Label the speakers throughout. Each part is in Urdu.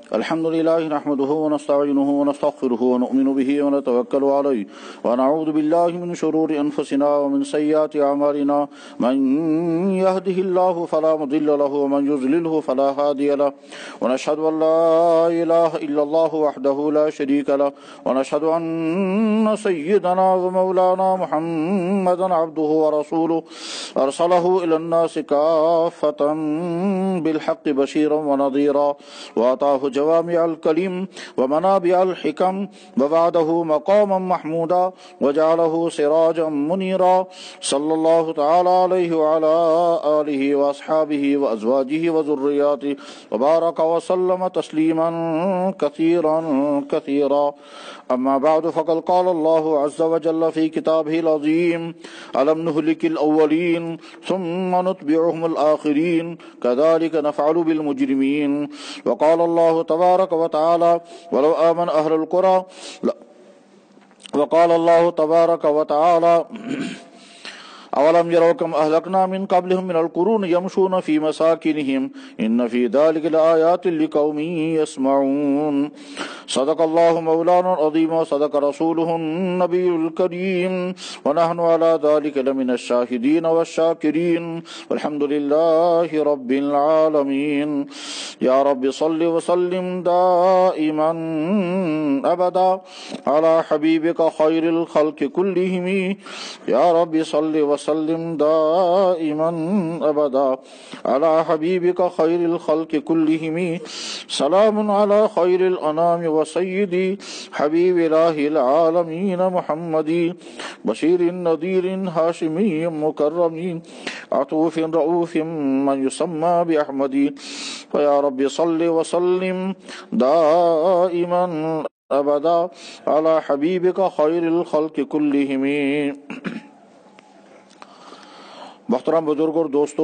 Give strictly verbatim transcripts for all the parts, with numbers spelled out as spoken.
Speaker 1: الحمد لله نحمده ونستعينه ونستغفره ونؤمن به ونتوكل عليه ونعوذ بالله من شرور أنفسنا ومن سيئات أعمالنا من يهده الله فلا مضل له ومن يضلله فلا هادي له ونشهد أن لا إله إلا الله وحده لا شريك له ونشهد أن سيدنا ومولانا محمدا عبده ورسوله أرسله إلى الناس كافة بالحق بشيرا ونذيرا وآتاه جوامع الكلم ومنابع الحكم ووعده مقاما محمودا وجعله سراجا منيرا صلى الله تعالى عليه وعلى آله وأصحابه وأزواجه وذرياته وبارك وسلم تسليما كثيرا كثيرا. أما بعد فقد قال الله عز وجل في كتابه العظيم ألم نهلك الأولين ثم نتبعهم الآخرين كذلك نفعل بالمجرمين. وقال الله تبارك وتعالى ولو آمن أهل القرى وقال الله تبارك وتعالى أولم يروا كم أهلكنا من قبلهم من القرون يمشون في مساكنهم إن في ذلك لآيات لقوم يسمعون. صدق الله مولانا العظيم وصدق رسوله النبي الكريم ونحن على ذلك لمن الشاهدين والشاكرين والحمد لله رب العالمين. يا رب صل وسلم دائما أبدا على حبيبك خير الخلق كلهم. يا رب صل وسلم وسلم دائما أبدا على حبيبك خير الخلق كلهم. سلام على خير الأنام وسيدي حبيب الله العالمين محمد بشير نذير هاشمي مكرم عطوف رؤوف من يسمى بأحمد. فيا رب صل وسلم دائما أبدا على حبيبك خير الخلق كلهم. محترم بزرگ اور دوستو،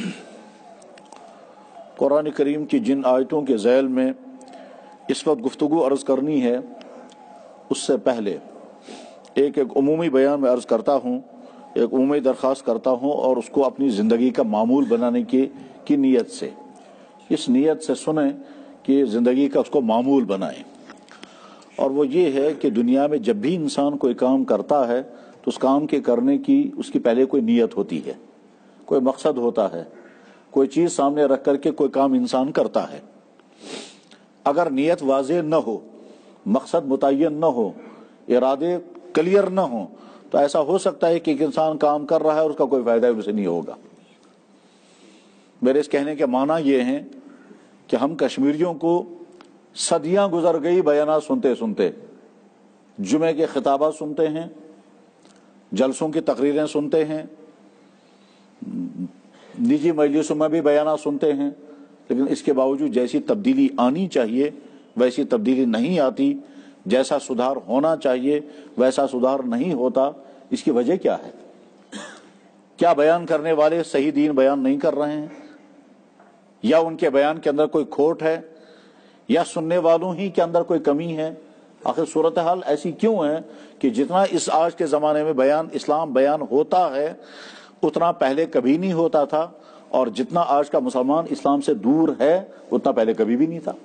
Speaker 1: قرآن کریم کی جن آیتوں کے ذیل میں اس وقت گفتگو عرض کرنی ہے، اس سے پہلے ایک ایک عمومی بیان میں عرض کرتا ہوں، ایک عمومی درخواست کرتا ہوں اور اس کو اپنی زندگی کا معمول بنانے کی کی نیت سے، اس نیت سے سنیں کہ زندگی کا اس کو معمول بنائیں. اور وہ یہ ہے کہ دنیا میں جب بھی انسان کوئی کام کرتا ہے تو اس کام کے کرنے کی اس کی پہلے کوئی نیت ہوتی ہے، کوئی مقصد ہوتا ہے، کوئی چیز سامنے رکھ کر کے کوئی کام انسان کرتا ہے. اگر نیت واضح نہ ہو، مقصد متعین نہ ہو، ارادے کلیئر نہ ہو تو ایسا ہو سکتا ہے کہ ایک انسان کام کر رہا ہے اور اس کا کوئی فائدہ اسے نہیں ہوگا. میرے اس کہنے کے معنی یہ ہیں کہ ہم کشمیریوں کو صدیاں گزر گئی بیانات سنتے سنتے، جمعے کے خطابات سنتے ہیں، جلسوں کی تقریریں سنتے ہیں، نجی مجلسوں میں بھی بیانات سنتے ہیں، لیکن اس کے باوجود جیسی تبدیلی آنی چاہیے ویسی تبدیلی نہیں آتی، جیسا سدھار ہونا چاہیے ویسا سدھار نہیں ہوتا. اس کی وجہ کیا ہے؟ کیا بیان کرنے والے صحیح دین بیان نہیں کر رہے ہیں، یا ان کے بیان کے اندر کوئی کھوٹ ہے، یا سننے والوں ہی کے اندر کوئی کمی ہے؟ آخر صورتحال ایسی کیوں ہے کہ جتنا اس آج کے زمانے میں بیان اسلام بیان ہوتا ہے اتنا پہلے کبھی نہیں ہوتا تھا، اور جتنا آج کا مسلمان اسلام سے دور ہے اتنا پہلے کبھی بھی نہیں تھا.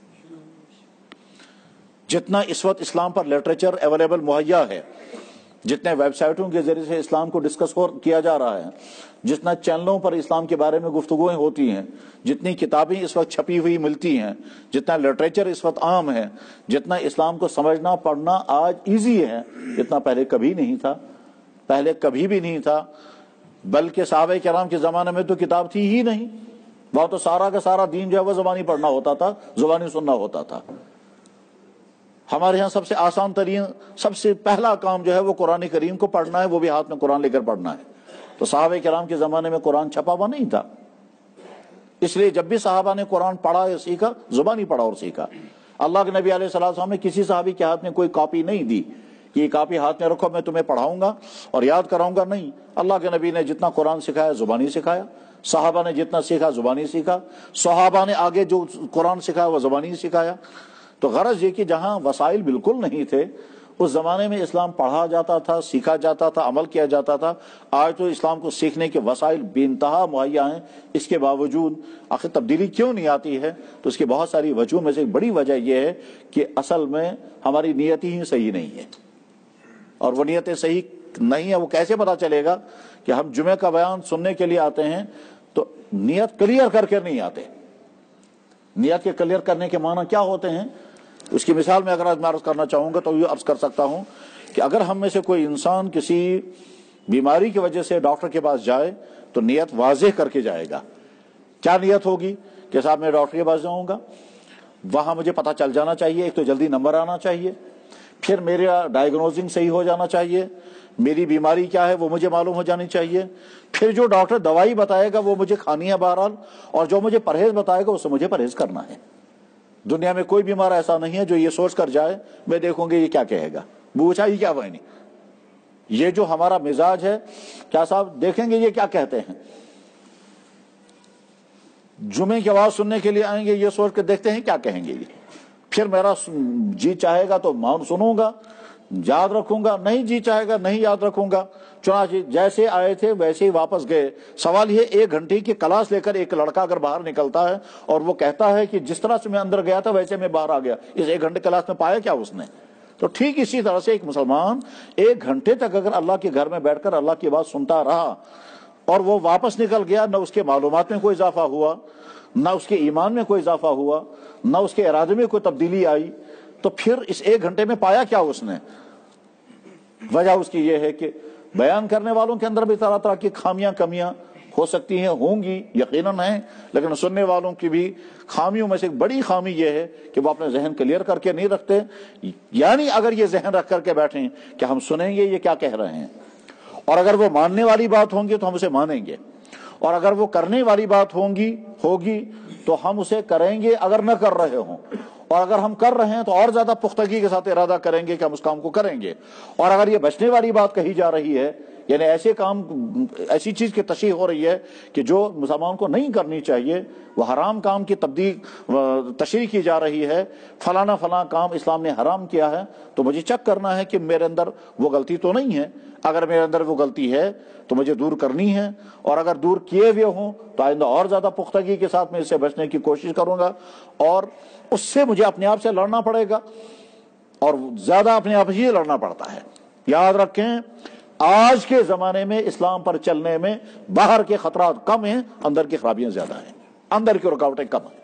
Speaker 1: جتنا اس وقت اسلام پر لٹریچر اویلیبل مہیا ہے، جتنے ویب سائٹوں کے ذریعے سے اسلام کو ڈسکس کیا جا رہا ہے، جتنا چینلوں پر اسلام کے بارے میں گفتگویں ہوتی ہیں، جتنی کتابیں اس وقت چھپی ہوئی ملتی ہیں، جتنا لٹریچر اس وقت عام ہے، جتنا اسلام کو سمجھنا پڑھنا آج ایزی ہے، اتنا پہلے کبھی نہیں تھا. پہلے کبھی بھی نہیں تھا، بلکہ صحابہ کرام کے زمانے میں تو کتاب تھی ہی نہیں. وہاں تو سارا کا سارا دین جو ہے وہ زبانی پڑھنا ہوتا تھا، زبانی سننا ہوتا تھا. ہمارے ہاں سب سے آسان ترین، سب سے پہلا کام جو ہے وہ قرآن کریم کو پڑھنا ہے، وہ بھی ہاتھ میں قرآن لے کر پڑھنا ہے. تو صحابہ کرام کے زمانے میں قرآن چھپا ہوا نہیں تھا، اس لیے جب بھی صحابہ نے قرآن پڑھا یا سیکھا زبانی پڑھا اور سیکھا. اللہ کے نبی علیہ الصلوۃ والسلام نے کسی صحابی کے ہاتھ میں کوئی کاپی نہیں دی کہ یہ کاپی ہاتھ میں رکھو میں تمہیں پڑھاؤں گا اور یاد کراؤں گا، نہیں. اللہ کے نبی نے جتنا قرآن سکھایا زبانی سکھایا، صحابہ نے جتنا سیکھا زبانی سیکھا، صحابہ نے آگے جو قرآن سکھایا وہ زبانی سکھایا. تو غرض یہ کہ جہاں وسائل بالکل نہیں تھے اس زمانے میں اسلام پڑھا جاتا تھا، سیکھا جاتا تھا، عمل کیا جاتا تھا۔ آج تو اسلام کو سیکھنے کے وسائل بے انتہا مہیا ہیں، اس کے باوجود آخر تبدیلی کیوں نہیں آتی ہے؟ تو اس کی بہت ساری وجوہوں میں سے ایک بڑی وجہ یہ ہے کہ اصل میں ہماری نیت ہی صحیح نہیں ہے، اور وہ نیتیں صحیح نہیں ہے وہ کیسے پتا چلے گا کہ ہم جمعے کا بیان سننے کے لیے آتے ہیں تو نیت کلیئر کر کے نہیں آتے۔ نیت کے کلیئر کرنے کے معنی کیا ہوتے ہیں؟ اس کی مثال میں اگر آج میں عرض کرنا چاہوں گا تو یہ عرض کر سکتا ہوں کہ اگر ہم میں سے کوئی انسان کسی بیماری کی وجہ سے ڈاکٹر کے پاس جائے تو نیت واضح کر کے جائے گا۔ کیا نیت ہوگی کہ صاحب میں ڈاکٹر کے پاس جاؤں گا، وہاں مجھے پتہ چل جانا چاہیے، ایک تو جلدی نمبر آنا چاہیے، پھر میرا ڈائیگنوزنگ صحیح ہو جانا چاہیے، میری بیماری کیا ہے وہ مجھے معلوم ہو جانی چاہیے، پھر جو ڈاکٹر دوائی بتائے گا وہ مجھے کھانی ہے بہرحال، اور جو مجھے پرہیز بتائے گا اس سے مجھے پرہیز کرنا ہے۔ دنیا میں کوئی بیمار ایسا نہیں ہے جو یہ سوچ کر جائے میں دیکھوں گے یہ کیا کہے گا، پوچھا یہ کیا بہنی، یہ جو ہمارا مزاج ہے کیا صاحب دیکھیں گے یہ کیا کہتے ہیں، جمعے کی آواز سننے کے لیے آئیں گے یہ سوچ کے دیکھتے ہیں کیا کہیں گے یہ، پھر میرا جی چاہے گا تو مان سنوں گا، یاد رکھوں گا، نہیں جی چاہے گا نہیں یاد رکھوں گا۔ چنانچہ جیسے آئے تھے ویسے ہی واپس گئے۔ سوال یہ ایک گھنٹے کی کلاس لے کر ایک لڑکا اگر باہر نکلتا ہے اور وہ کہتا ہے کہ جس طرح سے میں اندر گیا تھا ویسے میں باہر آ گیا، اس ایک گھنٹے کلاس میں پایا کیا اس نے؟ تو ٹھیک اسی طرح سے ایک مسلمان ایک گھنٹے تک اگر اللہ کے گھر میں بیٹھ کر اللہ کی بات سنتا رہا اور وہ واپس نکل گیا، نہ اس کے معلومات میں کوئی اضافہ ہوا، نہ اس کے ایمان میں کوئی اضافہ ہوا، نہ اس کے ارادے میں کوئی تبدیلی آئی، تو پھر اس ایک گھنٹے میں پایا کیا اس نے؟ وجہ اس کی یہ ہے کہ بیان کرنے والوں کے اندر بھی طرح طرح کی خامیاں کمیاں ہو سکتی ہیں، ہوں گی یقیناً ہیں، لیکن سننے والوں کی بھی خامیوں میں سے ایک بڑی خامی یہ ہے کہ وہ اپنے ذہن کلیئر کر کے نہیں رکھتے۔ یعنی اگر یہ ذہن رکھ کر کے بیٹھیں کہ ہم سنیں گے یہ کیا کہہ رہے ہیں، اور اگر وہ ماننے والی بات ہوں گی تو ہم اسے مانیں گے، اور اگر وہ کرنے والی بات ہوں گی ہوگی تو ہم اسے کریں گے اگر نہ کر رہے ہوں، اور اگر ہم کر رہے ہیں تو اور زیادہ پختگی کے ساتھ ارادہ کریں گے کہ ہم اس کام کو کریں گے۔ اور اگر یہ بچنے والی بات کہی جا رہی ہے، یعنی ایسے کام ایسی چیز کی تشریح ہو رہی ہے کہ جو مسلمان کو نہیں کرنی چاہیے، وہ حرام کام کی تبدیل تشریح کی جا رہی ہے، فلانا فلاں کام اسلام نے حرام کیا ہے، تو مجھے چیک کرنا ہے کہ میرے اندر وہ غلطی تو نہیں ہے۔ اگر میرے اندر وہ غلطی ہے تو مجھے دور کرنی ہے، اور اگر دور کیے ہوئے ہوں تو آئندہ اور زیادہ پختگی کے ساتھ میں اس سے بچنے کی کوشش کروں گا، اور اس سے مجھے اپنے آپ سے لڑنا پڑے گا، اور زیادہ اپنے آپ ہی لڑنا پڑتا ہے۔ یاد رکھیں آج کے زمانے میں اسلام پر چلنے میں باہر کے خطرات کم ہیں، اندر کی خرابیاں زیادہ ہیں، اندر کی رکاوٹیں کم ہیں۔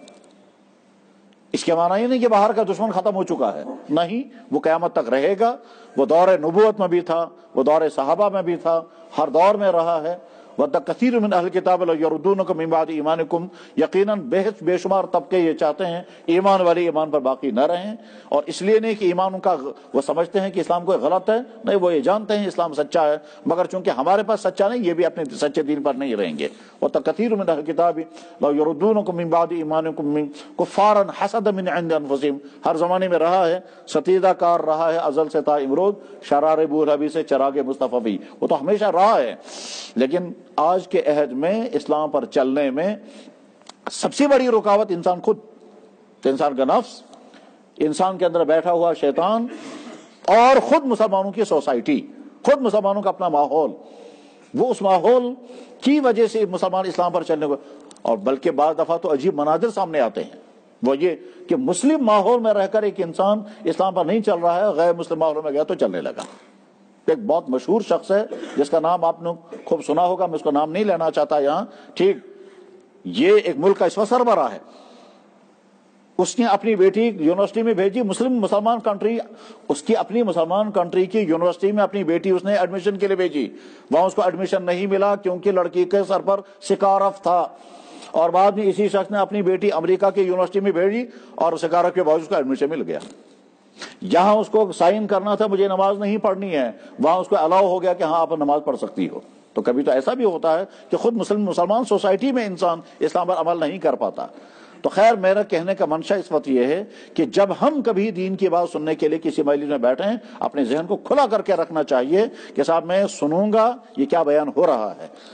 Speaker 1: اس کے معنی یہ نہیں کہ باہر کا دشمن ختم ہو چکا ہے، نہیں، وہ قیامت تک رہے گا۔ وہ دور نبوت میں بھی تھا، وہ دور صحابہ میں بھی تھا، ہر دور میں رہا ہے۔ وَدَّ كَثِيرٌ مِّنْ أَهْلِ الْكِتَابِ لَوْ يَرُدُّونَكُم مِّن بَعْدِ إِيمَانِكُمْ، یقیناً بے شمار طبقے یہ چاہتے ہیں ایمان والے ایمان پر باقی نہ رہیں، اور اس لیے نہیں کہ ایمان ان کا وہ سمجھتے ہیں کہ اسلام کوئی غلط ہے، نہیں، وہ یہ جانتے ہیں اسلام سچا ہے، مگر چونکہ ہمارے پاس سچا نہیں، یہ بھی اپنے سچے دین پر نہیں رہیں گے۔ وَدَّ كَثِيرٌ مِّنْ أَهْلِ الْكِتَابِ لَوْ يَرُدُّونَكُم مِّن بَعْدِ إِيمَانِكُمْ كُفَّارًا حَسَدًا مِّنْ عِندِ أَنفُسِهِمْ، ہر زمانے میں رہا ہے، ستیزہ کار رہا ہے ازل سے تا امروز، شرار بولہبی سے چراغ مصطفی بھی، وہ تو ہمیشہ رہا ہے۔ لیکن آج کے عہد میں اسلام پر چلنے میں سب سے بڑی رکاوٹ انسان خود، انسان کا نفس، انسان کے اندر بیٹھا ہوا شیطان، اور خود مسلمانوں کی سوسائٹی، خود مسلمانوں کا اپنا ماحول، وہ اس ماحول کی وجہ سے مسلمان اسلام پر چلنے کو، اور بلکہ بعض دفعہ تو عجیب مناظر سامنے آتے ہیں، وہ یہ کہ مسلم ماحول میں رہ کر ایک انسان اسلام پر نہیں چل رہا ہے، غیر مسلم ماحول میں گیا تو چلنے لگا۔ ایک بہت مشہور شخص ہے جس کا نام آپ نے خوب سنا ہوگا، میں اس کا نام نہیں لینا چاہتا یہاں، ٹھیک، یہ ایک ملک کا اس وقت سربراہ ہے، اس نے اپنی بیٹی یونیورسٹی میں بھیجی، مسلم مسلمان کنٹری، اس کی اپنی مسلمان کنٹری کی یونیورسٹی میں اپنی بیٹی اس نے ایڈمیشن کے لیے بھیجی، وہاں اس کو ایڈمیشن نہیں ملا کیونکہ لڑکی کے سر پر سکارف تھا، اور بعد میں اسی شخص نے اپنی بیٹی امریکہ کی یونیورسٹی میں بھیجی اور سکارف کے بعد اس کو ایڈمیشن مل گیا۔ یہاں اس کو سائن کرنا تھا مجھے نماز نہیں پڑھنی ہے، وہاں اس کو الاؤ ہو گیا کہ ہاں آپ نماز پڑھ سکتی ہو۔ تو کبھی تو ایسا بھی ہوتا ہے کہ خود مسلم مسلمان سوسائٹی میں انسان اسلام پر عمل نہیں کر پاتا۔ تو خیر میرا کہنے کا منشا اس وقت یہ ہے کہ جب ہم کبھی دین کی بات سننے کے لیے کسی مجلس میں بیٹھیں، اپنے ذہن کو کھلا کر کے رکھنا چاہیے کہ صاحب میں سنوں گا یہ کیا بیان ہو رہا ہے،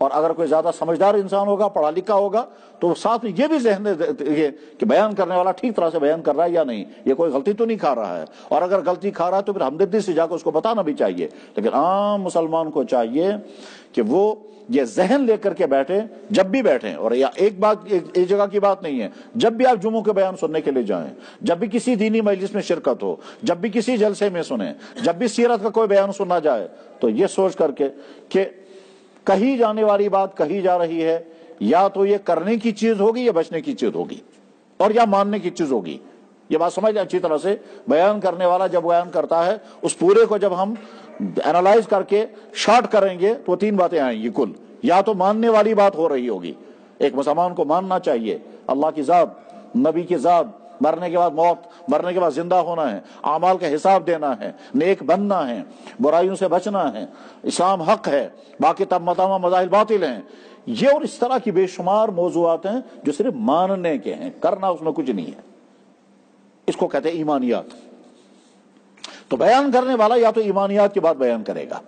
Speaker 1: اور اگر کوئی زیادہ سمجھدار انسان ہوگا، پڑھا لکھا ہوگا، تو ساتھ میں یہ بھی ذہن یہ کہ بیان کرنے والا ٹھیک طرح سے بیان کر رہا ہے یا نہیں، یہ کوئی غلطی تو نہیں کھا رہا ہے، اور اگر غلطی کھا رہا ہے تو پھر ہمدردی سے جا کے اس کو بتانا بھی چاہیے۔ لیکن عام مسلمان کو چاہیے کہ وہ یہ ذہن لے کر کے بیٹھے، جب بھی بیٹھیں، اور یا ایک بات ایک جگہ کی بات نہیں ہے، جب بھی آپ جمعوں کے بیان سننے کے لیے جائیں، جب بھی کسی دینی مجلس میں شرکت ہو، جب بھی کسی جلسے میں سنیں، جب بھی سیرت کا کوئی بیان سننا جائے، تو یہ سوچ کر کے کہ کہی جانے والی بات کہی جا رہی ہے، یا تو یہ کرنے کی چیز ہوگی یا بچنے کی چیز ہوگی، اور یا ماننے کی چیز ہوگی۔ یہ بات سمجھ لیں اچھی طرح سے، بیان کرنے والا جب بیان کرتا ہے، اس پورے کو جب ہم اینالائز کر کے شارٹ کریں گے تو تین باتیں آئیں گی کل، یا تو ماننے والی بات ہو رہی ہوگی، ایک مسلمان کو ماننا چاہیے اللہ کی ذات، نبی کی ذات، مرنے کے بعد موت، مرنے کے بعد زندہ ہونا ہے، اعمال کا حساب دینا ہے، نیک بننا ہے، برائیوں سے بچنا ہے، اسلام حق ہے، باقی تمام مذاہب باطل ہیں۔ یہ اور اس طرح کی بے شمار موضوعات ہیں جو صرف ماننے کے ہیں، کرنا اس میں کچھ نہیں ہے، اس کو کہتے ہیں ایمانیات۔ تو بیان کرنے والا یا تو ایمانیات کی بات بیان کرے گا،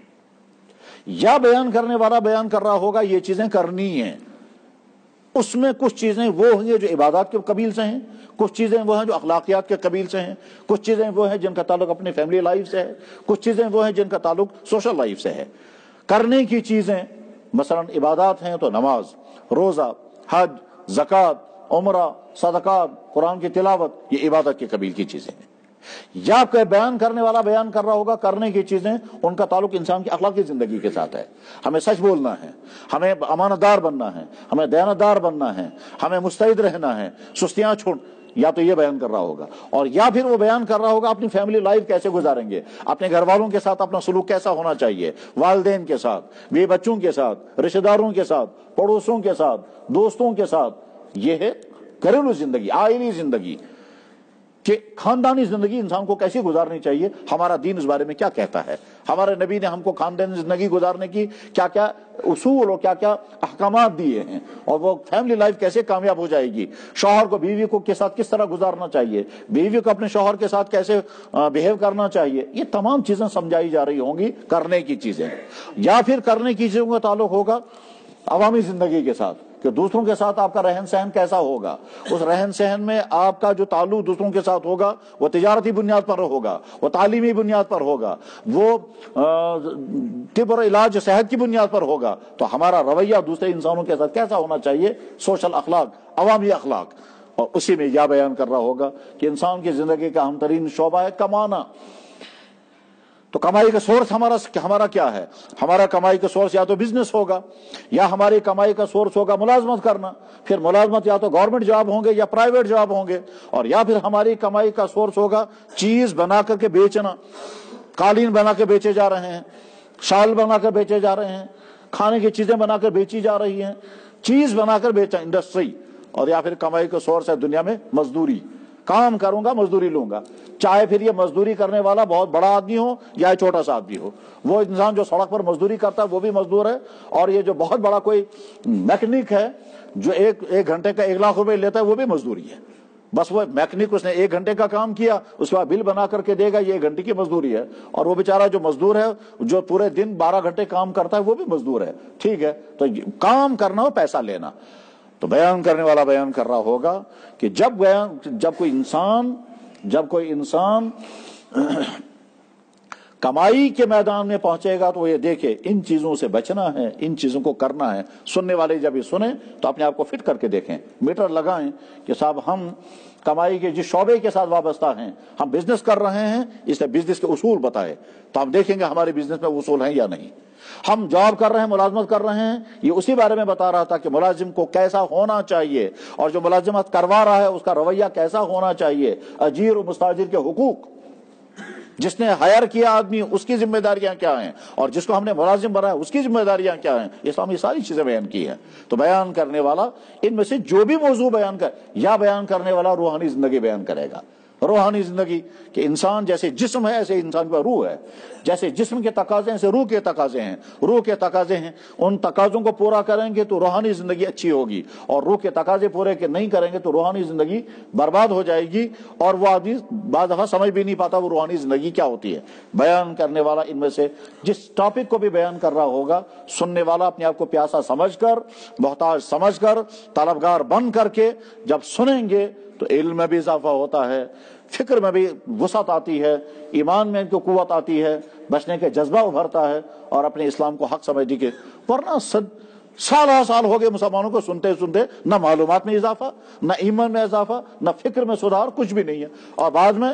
Speaker 1: یا بیان کرنے والا بیان کر رہا ہوگا یہ چیزیں کرنی ہیں، اس میں کچھ چیزیں وہ ہیں جو عبادات کے قبیل سے ہیں، کچھ چیزیں وہ ہیں جو اخلاقیات کے قبیل سے ہیں، کچھ چیزیں وہ ہیں جن کا تعلق اپنی فیملی لائف سے ہے، کچھ چیزیں وہ ہیں جن کا تعلق سوشل لائف سے ہے۔ کرنے کی چیزیں مثلا عبادات ہیں تو نماز، روزہ، حج، زکوٰۃ، عمرہ، صدقات، قرآن کی تلاوت، یہ عبادت کے قبیل کی چیزیں ہیں۔ یا کہ بیان کرنے والا بیان کر رہا ہوگا کرنے کی چیزیں، ان کا تعلق انسان کی اخلاقی زندگی کے ساتھ ہے، ہمیں سچ بولنا ہے، ہمیں امانت دار بننا ہے، ہمیں دیانت دار بننا ہے، ہمیں مستعد رہنا ہے، سستیاں چھوڑ، یا تو یہ بیان کر رہا ہوگا، اور یا پھر وہ بیان کر رہا ہوگا اپنی فیملی لائف کیسے گزاریں گے، اپنے گھر والوں کے ساتھ اپنا سلوک کیسا ہونا چاہیے، والدین کے ساتھ، بیوی بچوں کے ساتھ، رشتہ داروں کے ساتھ، پڑوسوں کے ساتھ، دوستوں کے ساتھ۔ یہ ہے گھریلو زندگی، عائلی زندگی، کہ خاندانی زندگی انسان کو کیسی گزارنی چاہیے، ہمارا دین اس بارے میں کیا کہتا ہے، ہمارے نبی نے ہم کو خاندانی زندگی گزارنے کی کیا کیا اصول اور کیا کیا احکامات دیے ہیں، اور وہ فیملی لائف کیسے کامیاب ہو جائے گی، شوہر کو بیوی کو کے ساتھ کس طرح گزارنا چاہیے، بیوی کو اپنے شوہر کے ساتھ کیسے بہیو کرنا چاہیے، یہ تمام چیزیں سمجھائی جا رہی ہوں گی کرنے کی چیزیں۔ یا پھر کرنے کی چیزوں کا تعلق ہوگا عوامی زندگی کے ساتھ، کہ دوسروں کے ساتھ آپ کا رہن سہن کیسا ہوگا، اس رہن سہن میں آپ کا جو تعلق دوسروں کے ساتھ ہوگا وہ تجارتی بنیاد پر ہوگا، وہ تعلیمی بنیاد پر ہوگا، وہ طب اور علاج صحت کی بنیاد پر ہوگا، تو ہمارا رویہ دوسرے انسانوں کے ساتھ کیسا ہونا چاہیے، سوشل اخلاق، عوامی اخلاق۔ اور اسی میں یہ بیان کر رہا ہوگا کہ انسان کی زندگی کا اہم ترین شعبہ ہے کمانا، تو کمائی کا سورس ہمارا ہمارا کیا ہے، ہمارا کمائی کا سورس یا تو بزنس ہوگا، یا ہماری کمائی کا سورس ہوگا ملازمت کرنا، پھر ملازمت یا تو گورنمنٹ جاب ہوں گے یا پرائیویٹ جاب ہوں گے، اور یا پھر ہماری کمائی کا سورس ہوگا چیز بنا کر کے بیچنا، قالین بنا کے بیچے جا رہے ہیں، شال بنا کر بیچے جا رہے ہیں، کھانے کی چیزیں بنا کر بیچی جا رہی ہیں، چیز بنا کر بیچا، انڈسٹری۔ اور یا پھر کمائی کا سورس ہے دنیا میں مزدوری، کام کروں گا مزدوری لوں گا، چاہے پھر یہ مزدوری کرنے والا بہت بڑا آدمی ہو یا چھوٹا سا آدمی ہو، وہ انسان جو سڑک پر مزدوری کرتا ہے وہ بھی مزدور ہے، اور یہ جو بہت بڑا کوئی میکنک ہے جو ایک ایک گھنٹے کا ایک لاکھ روپے لیتا ہے وہ بھی مزدوری ہے، بس وہ میکنک اس نے ایک گھنٹے کا کام کیا، اس کے بعد بل بنا کر کے دے گا، یہ ایک گھنٹے کی مزدوری ہے، اور وہ بیچارہ جو مزدور ہے جو پورے دن بارہ گھنٹے کام کرتا ہے وہ بھی مزدور ہے، ٹھیک ہے۔ تو کام کرنا ہو پیسہ لینا، تو بیان کرنے والا بیان کر رہا ہوگا کہ جب بیان جب کوئی انسان جب کوئی انسان کمائی کے میدان میں پہنچے گا تو وہ یہ دیکھے ان چیزوں سے بچنا ہے، ان چیزوں کو کرنا ہے۔ سننے والے جب یہ سنیں تو اپنے آپ کو فٹ کر کے دیکھیں، میٹر لگائیں کہ صاحب ہم کمائی کے جس شعبے کے ساتھ وابستہ ہیں، ہم بزنس کر رہے ہیں، اس نے بزنس کے اصول بتائے تو ہم دیکھیں گے ہمارے بزنس میں اصول ہیں یا نہیں۔ ہم جاب کر رہے ہیں، ملازمت کر رہے ہیں، یہ اسی بارے میں بتا رہا تھا کہ ملازم کو کیسا ہونا چاہیے، اور جو ملازمت کروا رہا ہے اس کا رویہ کیسا ہونا چاہیے، اجیر و مستاجر کے حقوق، جس نے ہائر کیا آدمی اس کی ذمہ داریاں کیا ہیں، اور جس کو ہم نے ملازم بنایا اس کی ذمہ داریاں کیا ہیں، اسلام یہ ساری چیزیں بیان کی ہیں۔ تو بیان کرنے والا ان میں سے جو بھی موضوع بیان کر یا بیان کرنے والا روحانی زندگی بیان کرے گا، روحانی زندگی کہ انسان جیسے جسم ہے ایسے انسان کا روح ہے، جیسے جسم کے تقاضے ہیں ایسے روح کے تقاضے ہیں، روح کے تقاضے ہیں، ان تقاضوں کو پورا کریں گے تو روحانی زندگی اچھی ہوگی، اور روح کے تقاضے پورے کے نہیں کریں گے تو روحانی زندگی برباد ہو جائے گی، اور وہ آدمی بعض دفعہ سمجھ بھی نہیں پاتا وہ روحانی زندگی کیا ہوتی ہے۔ بیان کرنے والا ان میں سے جس ٹاپک کو بھی بیان کر رہا ہوگا، سننے والا اپنے آپ کو پیاسا سمجھ کر، محتاج سمجھ کر، طلبگار بن کر کے جب سنیں گے تو علم میں بھی اضافہ ہوتا ہے، فکر میں بھی وسعت آتی ہے، ایمان میں کو قوت آتی ہے، بچنے کے جذبہ ابھرتا ہے، اور اپنے اسلام کو حق سمجھنے کے، ورنہ صد سال ہا سال ہو گئے مسلمانوں کو سنتے سنتے، نہ معلومات میں اضافہ، نہ ایمان میں اضافہ، نہ فکر میں سدھار، کچھ بھی نہیں ہے۔ اور بعد میں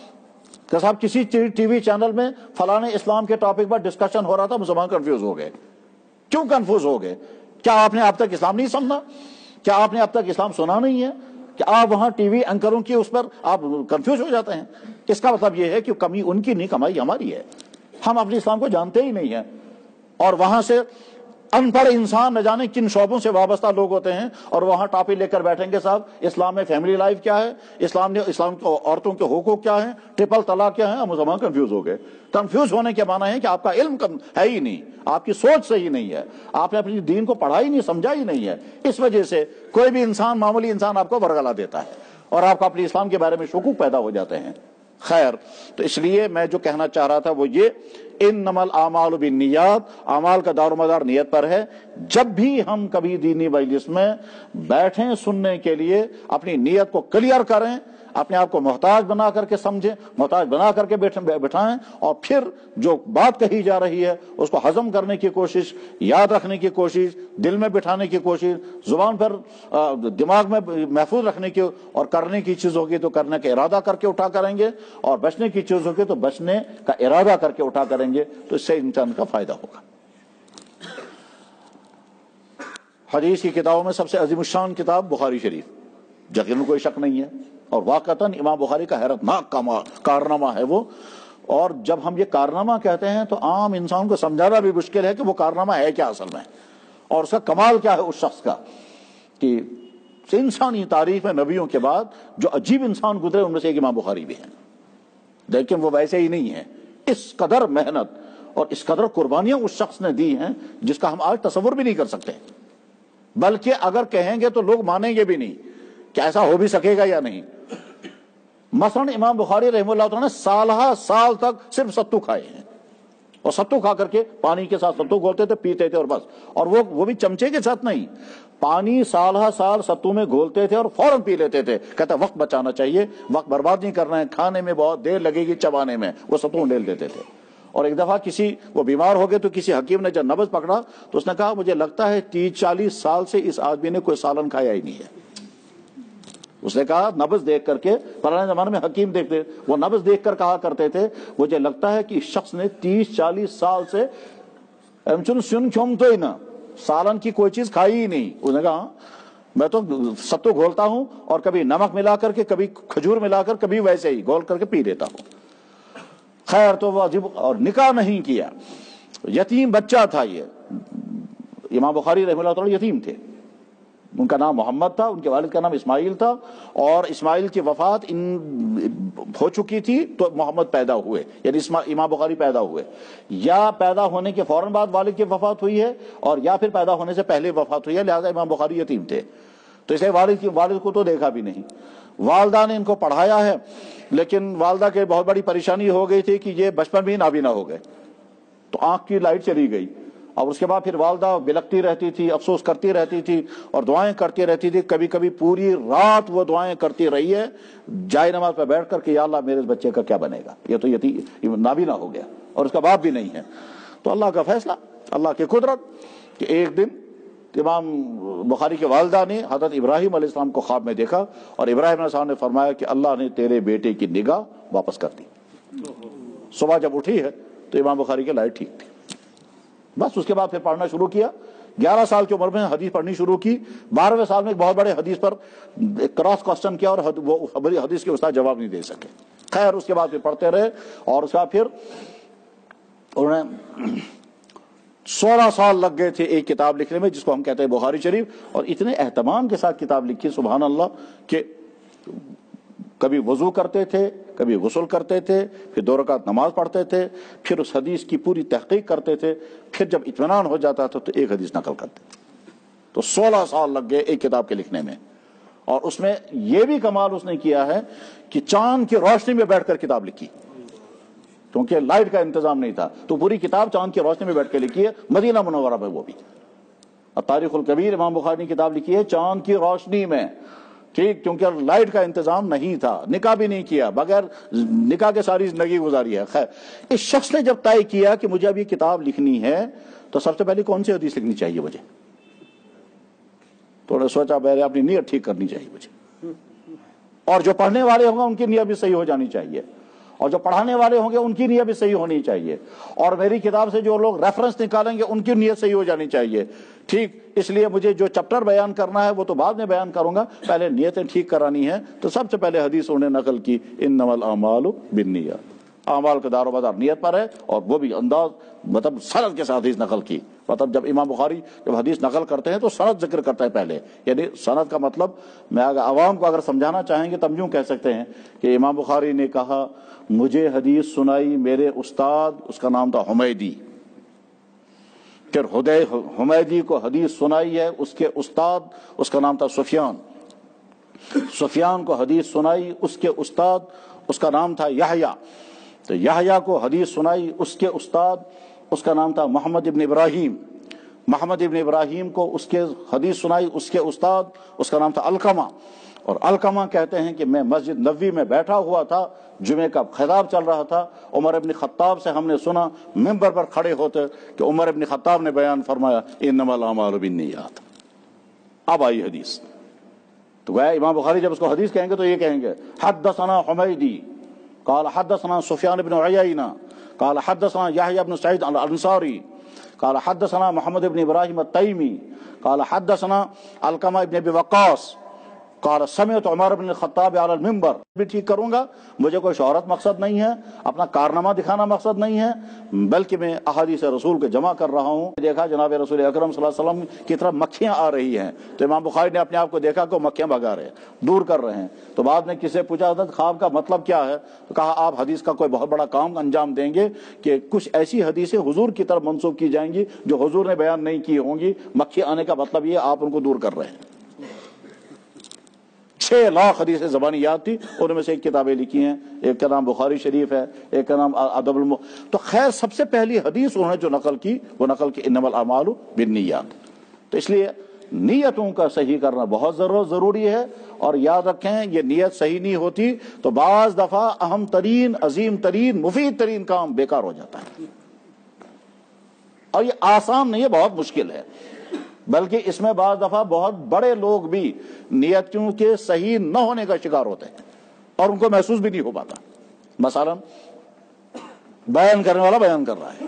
Speaker 1: کہ صاحب کسی ٹی وی چینل میں فلانے اسلام کے ٹاپک پر ڈسکشن ہو رہا تھا، مسلمان کنفیوز ہو گئے۔ کیوں کنفیوز ہو گئے؟ کیا آپ نے اب تک اسلام نہیں سمجھا؟ کیا آپ نے اب تک اسلام سنا نہیں ہے کہ آپ وہاں ٹی وی اینکروں کی اس پر آپ کنفیوز ہو جاتے ہیں؟ اس کا مطلب یہ ہے کہ کمی ان کی نہیں، کمائی ہماری ہے، ہم اپنے اسلام کو جانتے ہی نہیں ہیں، اور وہاں سے ان پڑھ انسان نہ جانے کن شعبوں سے وابستہ لوگ ہوتے ہیں، اور وہاں ٹاپک لے کر بیٹھیں گے صاحب اسلام میں فیملی لائف کیا ہے، اسلام نے اسلام کو عورتوں کے حقوق کیا ہیں، ٹرپل طلاق کیا ہے، ہم مسلمان کنفیوز ہو گئے۔ کنفیوز ہونے کے معنی ہے کہ آپ کا علم ہے ہی نہیں، آپ کی سوچ صحیح نہیں ہے، آپ نے اپنی دین کو پڑھا ہی نہیں، سمجھا ہی نہیں ہے۔ اس وجہ سے کوئی بھی انسان، معمولی انسان آپ کو ورگلا دیتا ہے، اور آپ کو اپنے اسلام کے بارے میں شکوک پیدا ہو جاتے ہیں۔ خیر، تو اس لیے میں جو کہنا چاہ رہا تھا وہ یہ، انما الاعمال بالنیات، اعمال کا دار و مدار نیت پر ہے۔ جب بھی ہم کبھی دینی مجلس میں بیٹھیں سننے کے لیے، اپنی نیت کو کلیئر کریں، اپنے آپ کو محتاج بنا کر کے سمجھیں، محتاج بنا کر کے بٹھائیں، اور پھر جو بات کہی جا رہی ہے اس کو ہضم کرنے کی کوشش، یاد رکھنے کی کوشش، دل میں بٹھانے کی کوشش، زبان پر دماغ میں محفوظ رکھنے کی، اور کرنے کی چیز ہوگی تو کرنے کا ارادہ کر کے اٹھا کریں گے، اور بچنے کی چیز ہوگی تو بچنے کا ارادہ کر کے اٹھا کریں گے، تو اس سے انسان کا فائدہ ہوگا۔ حدیث کی کتابوں میں سب سے عظیم الشان کتاب بخاری شریف، یقیناً کوئی شک نہیں ہے، اور واقعتاً امام بخاری کا حیرت ناک کارنامہ ہے وہ۔ اور جب ہم یہ کارنامہ کہتے ہیں تو عام انسان کو سمجھانا بھی مشکل ہے کہ وہ کارنامہ ہے کیا اصل میں، اور اس کا کمال کیا ہے اس شخص کا، کہ انسانی تاریخ میں نبیوں کے بعد جو عجیب انسان گزرے ان میں سے ایک امام بخاری بھی ہیں، لیکن وہ ویسے ہی نہیں ہے۔ اس قدر محنت اور اس قدر قربانیاں اس شخص نے دی ہیں جس کا ہم آج تصور بھی نہیں کر سکتے، بلکہ اگر کہیں گے تو لوگ مانیں گے بھی نہیں کہ ایسا ہو بھی سکے گا یا نہیں۔ مثلا امام بخاری رحمہ اللہ تعالیٰ نے سالہ سال تک صرف ستو کھائے ہیں، اور ستو کھا کر کے پانی کے ساتھ ستو گھولتے تھے، پیتے تھے، اور بس، اور وہ وہ بھی چمچے کے ساتھ نہیں، پانی سالہ سال ستو میں گھولتے تھے اور فوراً پی لیتے تھے۔ کہتا وقت بچانا چاہیے، وقت برباد نہیں کرنا ہے، کھانے میں بہت دیر لگے گی چبانے میں، وہ ستو ڈیل دیتے تھے۔ اور ایک دفعہ کسی وہ بیمار ہو گئے تو کسی حکیم نے جب نبض پکڑا تو اس نے کہا مجھے لگتا ہے تیس چالیس سال سے اس آدمی نے کوئی سالن کھایا ہی نہیں ہے۔ اس نے کہا نبض دیکھ کر کے، پرانے زمانے میں حکیم دیکھتے، وہ نبض دیکھ کر کہا کرتے تھے مجھے لگتا ہے کہ اس شخص نے تیس چالیس سال سے سن چھوم تو ہی نہ سالن کی کوئی چیز کھائی ہی نہیں۔ اس نے کہا میں تو ستو گھولتا ہوں اور کبھی نمک ملا کر کے، کبھی کھجور ملا کر، کبھی ویسے ہی گھول کر کے پی لیتا ہوں۔ خیر، تو وہ عجیب، اور نکاح نہیں کیا، یتیم بچہ تھا۔ یہ امام بخاری رحمہ اللہ تعالی یتیم تھے، ان کا نام محمد تھا، ان کے والد کا نام اسماعیل تھا، اور اسماعیل کی وفات ان ہو چکی تھی تو محمد پیدا ہوئے، یعنی امام بخاری پیدا ہوئے، یا پیدا ہونے کے فوراً بعد والد کی وفات ہوئی ہے، اور یا پھر پیدا ہونے سے پہلے وفات ہوئی ہے، لہذا امام بخاری یتیم تھے۔ تو اسے والد کی والد کو تو دیکھا بھی نہیں، والدہ نے ان کو پڑھایا ہے، لیکن والدہ کے بہت بڑی پریشانی ہو گئی تھی کہ یہ بچپن میں نابینا ہو گئے، تو آنکھ کی لائٹ چلی گئی، اور اس کے بعد پھر والدہ بلکتی رہتی تھی، افسوس کرتی رہتی تھی، اور دعائیں کرتی رہتی تھی۔ کبھی کبھی پوری رات وہ دعائیں کرتی رہی ہے جائے نماز پہ بیٹھ کر کہ یا اللہ میرے بچے کا کیا بنے گا، یہ تو یتیم نابینا ہو گیا اور اس کا باپ بھی نہیں ہے۔ تو اللہ کا فیصلہ، اللہ کی قدرت کہ ایک دن امام بخاری کے والدہ نے حضرت ابراہیم علیہ السلام کو خواب میں دیکھا، اور ابراہیم علیہ السلام نے فرمایا کہ اللہ نے تیرے بیٹے کی نگاہ واپس کر دی۔ صبح جب اٹھی ہے تو امام بخاری کی لائٹ ٹھیک تھی۔ بس اس کے بعد پھر پڑھنا شروع کیا، گیارہ سال کی عمر میں حدیث پڑھنی شروع کی، بارہویں سال میں ایک بہت بڑے حدیث پر کراس کوسچن کیا، اور وہ حدیث کے استاد جواب نہیں دے سکے۔ خیر، اس کے بعد پھر پڑھتے رہے، اور اس کا پھر انہوں نے سولہ سال لگ گئے تھے ایک کتاب لکھنے میں جس کو ہم کہتے ہیں بخاری شریف، اور اتنے اہتمام کے ساتھ کتاب لکھی سبحان اللہ کہ کبھی وضو کرتے تھے، کبھی غسل کرتے تھے، پھر دو رکعت نماز پڑھتے تھے، پھر اس حدیث کی پوری تحقیق کرتے تھے، پھر جب اطمینان ہو جاتا تھا تو ایک حدیث نقل کرتے تھے۔ تو سولہ سال لگ گئے ایک کتاب کے لکھنے میں، اور اس میں یہ بھی کمال اس نے کیا ہے کہ چاند کی روشنی میں بیٹھ کر کتاب لکھی، کیونکہ لائٹ کا انتظام نہیں تھا، تو پوری کتاب چاند کی روشنی میں بیٹھ کے لکھی ہے، مدینہ منورہ میں وہ بھی۔ تاریخ الکبیر امام بخاری نے کتاب لکھی ہے چاند کی روشنی میں، ٹھیک، کیونکہ لائٹ کا انتظام نہیں تھا، نکاح بھی نہیں کیا، بغیر نکاح کے ساری زندگی گزاری ہے۔ خیر، اس شخص نے جب طے کیا کہ مجھے اب یہ کتاب لکھنی ہے تو سب سے پہلے کون سی حدیث لکھنی چاہیے مجھے؟ تھوڑا سوچا، پہلے اپنی نیت ٹھیک کرنی چاہیے مجھے، اور جو پڑھنے والے ہوں گے ان کی نیت بھی صحیح ہو جانی چاہیے، اور جو پڑھانے والے ہوں گے ان کی نیت بھی صحیح ہونی چاہیے، اور میری کتاب سے جو لوگ ریفرنس نکالیں گے ان کی نیت صحیح ہو جانی چاہیے، ٹھیک۔ اس لیے مجھے جو چیپٹر بیان کرنا ہے وہ تو بعد میں بیان کروں گا، پہلے نیتیں ٹھیک کرانی ہے۔ تو سب سے پہلے حدیث انہوں نے نقل کی انما الاعمال بالنیات، اعمال کا دار و مدار نیت پر ہے، اور وہ بھی انداز مطلب سند کے ساتھ حدیث نقل کی۔ مطلب جب امام بخاری جب حدیث نقل کرتے ہیں تو سند ذکر کرتا ہے پہلے، یعنی سند کا مطلب میں اگر عوام کو اگر سمجھانا چاہیں گے تب یوں کہہ سکتے ہیں کہ امام بخاری نے کہا مجھے حدیث سنائی میرے استاد، اس کا نام تھا حمیدی، پھر حمیدی کو حدیث سنائی ہے اس کے استاد، اس کا نام تھا سفیان، سفیان کو حدیث سنائی اس کے استاد، اس کا نام تھا یحییٰ، تو یحییٰ کو حدیث سنائی اس کے استاد، اس کا نام تھا محمد ابن ابراہیم، محمد ابن ابراہیم کو اس کے حدیث سنائی اس کے استاد، اس کا نام تھا علقمہ، اور علقمہ کہتے ہیں کہ میں مسجد نبوی میں بیٹھا ہوا تھا، جمعے کا خطاب چل رہا تھا، عمر ابن خطاب سے ہم نے سنا ممبر پر کھڑے ہوتے کہ عمر ابن خطاب نے بیان فرمایا انما الاعمال بالنیات۔ اب آئی حدیث، تو گویا امام بخاری جب اس کو حدیث کہیں گے تو یہ کہیں گے حدثنا حمیدی قال حدثنا سفیان بن عیینہ قال حدثنا یحییٰ بن سعید الانصاری قال حدثنا محمد ابن ابراہیم التیمی قال حدثنا علقمہ ابن ابی وقاص قال سمعت عمر بن الخطاب علی المنبر۔ بھی ٹھیک کروں گا، مجھے کوئی شہرت مقصد نہیں ہے، اپنا کارنامہ دکھانا مقصد نہیں ہے، بلکہ میں احادیث رسول کو جمع کر رہا ہوں۔ دیکھا جناب رسول اکرم صلی اللہ علیہ وسلم کی طرف مکھیاں آ رہی ہیں، تو امام بخاری نے اپنے آپ کو دیکھا کہ وہ مکھیاں بھگا رہے ہیں، دور کر رہے ہیں۔ تو بعد میں کسی سے پوچھا تھا خواب کا مطلب کیا ہے، تو کہا آپ حدیث کا کوئی بہت بڑا کام انجام دیں گے کہ کچھ ایسی حدیثیں حضور کی طرف منسوخ کی جائیں گی جو حضور نے بیان نہیں کی ہوں گی، مکھی آنے کا مطلب یہ آپ ان کو دور کر رہے ہیں۔ چھ لاکھ حدیثیں زبانی یاد تھی، ان میں سے ایک کتابیں لکھی ہیں، ایک کا نام بخاری شریف ہے، ایک کا نام ادب الم۔ تو خیر سب سے پہلی حدیث انہوں نے جو نقل کی وہ نقل کی انما الاعمال بالنیات۔ تو اس لیے نیتوں کا صحیح کرنا بہت ضرور ضروری ہے، اور یاد رکھیں یہ نیت صحیح نہیں ہوتی تو بعض دفعہ اہم ترین، عظیم ترین، مفید ترین کام بیکار ہو جاتا ہے، اور یہ آسان نہیں ہے، بہت مشکل ہے، بلکہ اس میں بعض دفعہ بہت بڑے لوگ بھی نیتوں کے صحیح نہ ہونے کا شکار ہوتے ہیں اور ان کو محسوس بھی نہیں ہو پاتا۔ مثلا بیان کرنے والا بیان کر رہا ہے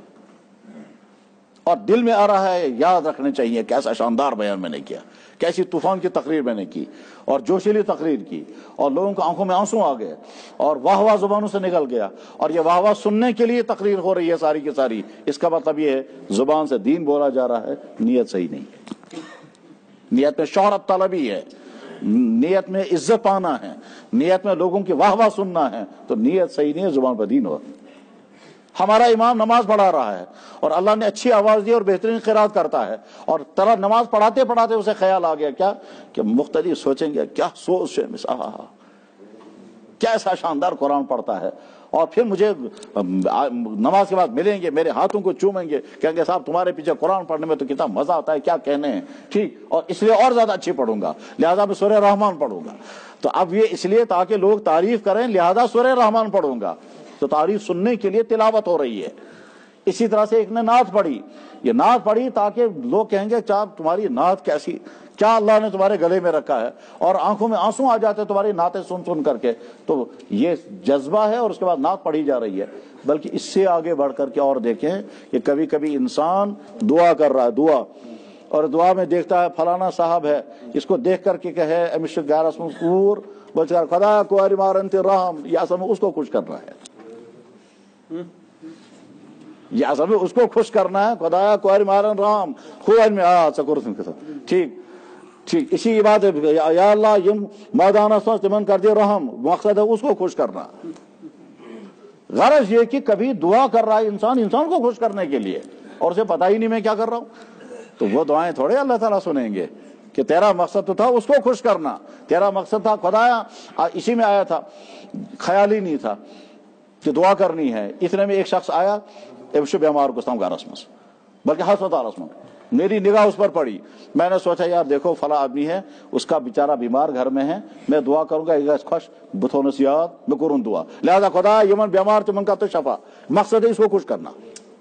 Speaker 1: اور دل میں آ رہا ہے یاد رکھنے چاہیے کیسا شاندار بیان میں نے کیا، کیسی طوفان کی تقریر میں نے کی اور جوشیلی تقریر کی، اور لوگوں کو آنکھوں میں آنسو آ گئے اور واہ واہ زبانوں سے نکل گیا، اور یہ واہ واہ سننے کے لیے تقریر ہو رہی ہے ساری کی ساری۔ اس کا مطلب یہ ہے زبان سے دین بولا جا رہا ہے، نیت صحیح نہیں ہے، نیت میں شہرت طلبی ہے، نیت میں عزت پانا ہے، نیت میں لوگوں کی واہ واہ سننا ہے، تو نیت صحیح نہیں ہے، زبان پر دین ہو۔ ہمارا امام نماز پڑھا رہا ہے اور اللہ نے اچھی آواز دی اور بہترین قرات کرتا ہے، اور طرح نماز پڑھاتے پڑھاتے اسے خیال آ گیا کیا کہ مختلف سوچیں گے کیا سوچ ہے، کیسا شاندار قرآن پڑھتا ہے، اور پھر مجھے نماز کے بعد ملیں گے، میرے ہاتھوں کو چومیں گے، کہیں گے صاحب تمہارے پیچھے قرآن پڑھنے میں تو کتنا مزہ آتا ہے، کیا کہنے ہیں، ٹھیک، اور اس لیے اور زیادہ اچھی پڑھوں گا، لہذا میں سورہ رحمان پڑھوں گا۔ تو اب یہ اس لیے تاکہ لوگ تعریف کریں لہذا سورہ رحمان پڑھوں گا، تو تعریف سننے کے لیے تلاوت ہو رہی ہے۔ اسی طرح سے ایک نے نعت پڑھی، یہ نعت پڑھی تاکہ لوگ کہیں گے چاہ تمہاری نعت کیسی، کیا اللہ نے تمہارے گلے میں رکھا ہے، اور آنکھوں میں آنسو آ جاتے تمہاری نعتیں سن سن کر کے۔ تو یہ جذبہ ہے اور اس کے بعد نعت پڑھی جا رہی ہے۔ بلکہ اس سے آگے بڑھ کر کے اور دیکھیں کہ کبھی کبھی انسان دعا کر رہا ہے، دعا، اور دعا میں دیکھتا ہے فلانا صاحب ہے، اس کو دیکھ کر کے کہے امش گیارہ سور بچار خدا کو مارنت رحم، یہ اصل میں اس کو خوش کر رہا ہے، یہ اصل میں اس کو خوش کرنا ہے، خدایا کوئی مارن رام خوب میں آ سکور کے ساتھ، ٹھیک۔ ٹھیک اسی بات ہے، یا اللہ یم مادانہ سوچ تمن کر دے رحم، مقصد ہے اس کو خوش کرنا. غرض یہ کہ کبھی دعا کر رہا ہے انسان انسان کو خوش کرنے کے لیے اور اسے پتہ ہی نہیں میں کیا کر رہا ہوں، تو وہ دعائیں تھوڑے اللہ تعالیٰ سنیں گے کہ تیرا مقصد تو تھا اس کو خوش کرنا، تیرا مقصد تھا خدایا، اسی میں آیا تھا، خیال ہی نہیں تھا کہ دعا کرنی ہے. اتنے میں ایک شخص آیا امشو بیمار گستم گارس مس بلکہ ہسپتالس میں، میری نگاہ اس پر پڑی، میں نے سوچا یار دیکھو فلاں آدمی ہے، اس کا بیچارہ بیمار گھر میں ہے، میں دعا کروں گا یہ خوش بتھونس یاد میں کروں دعا، لہذا خدا یمن بیمار تمن کا تو شفا، مقصد ہے اس کو خوش کرنا.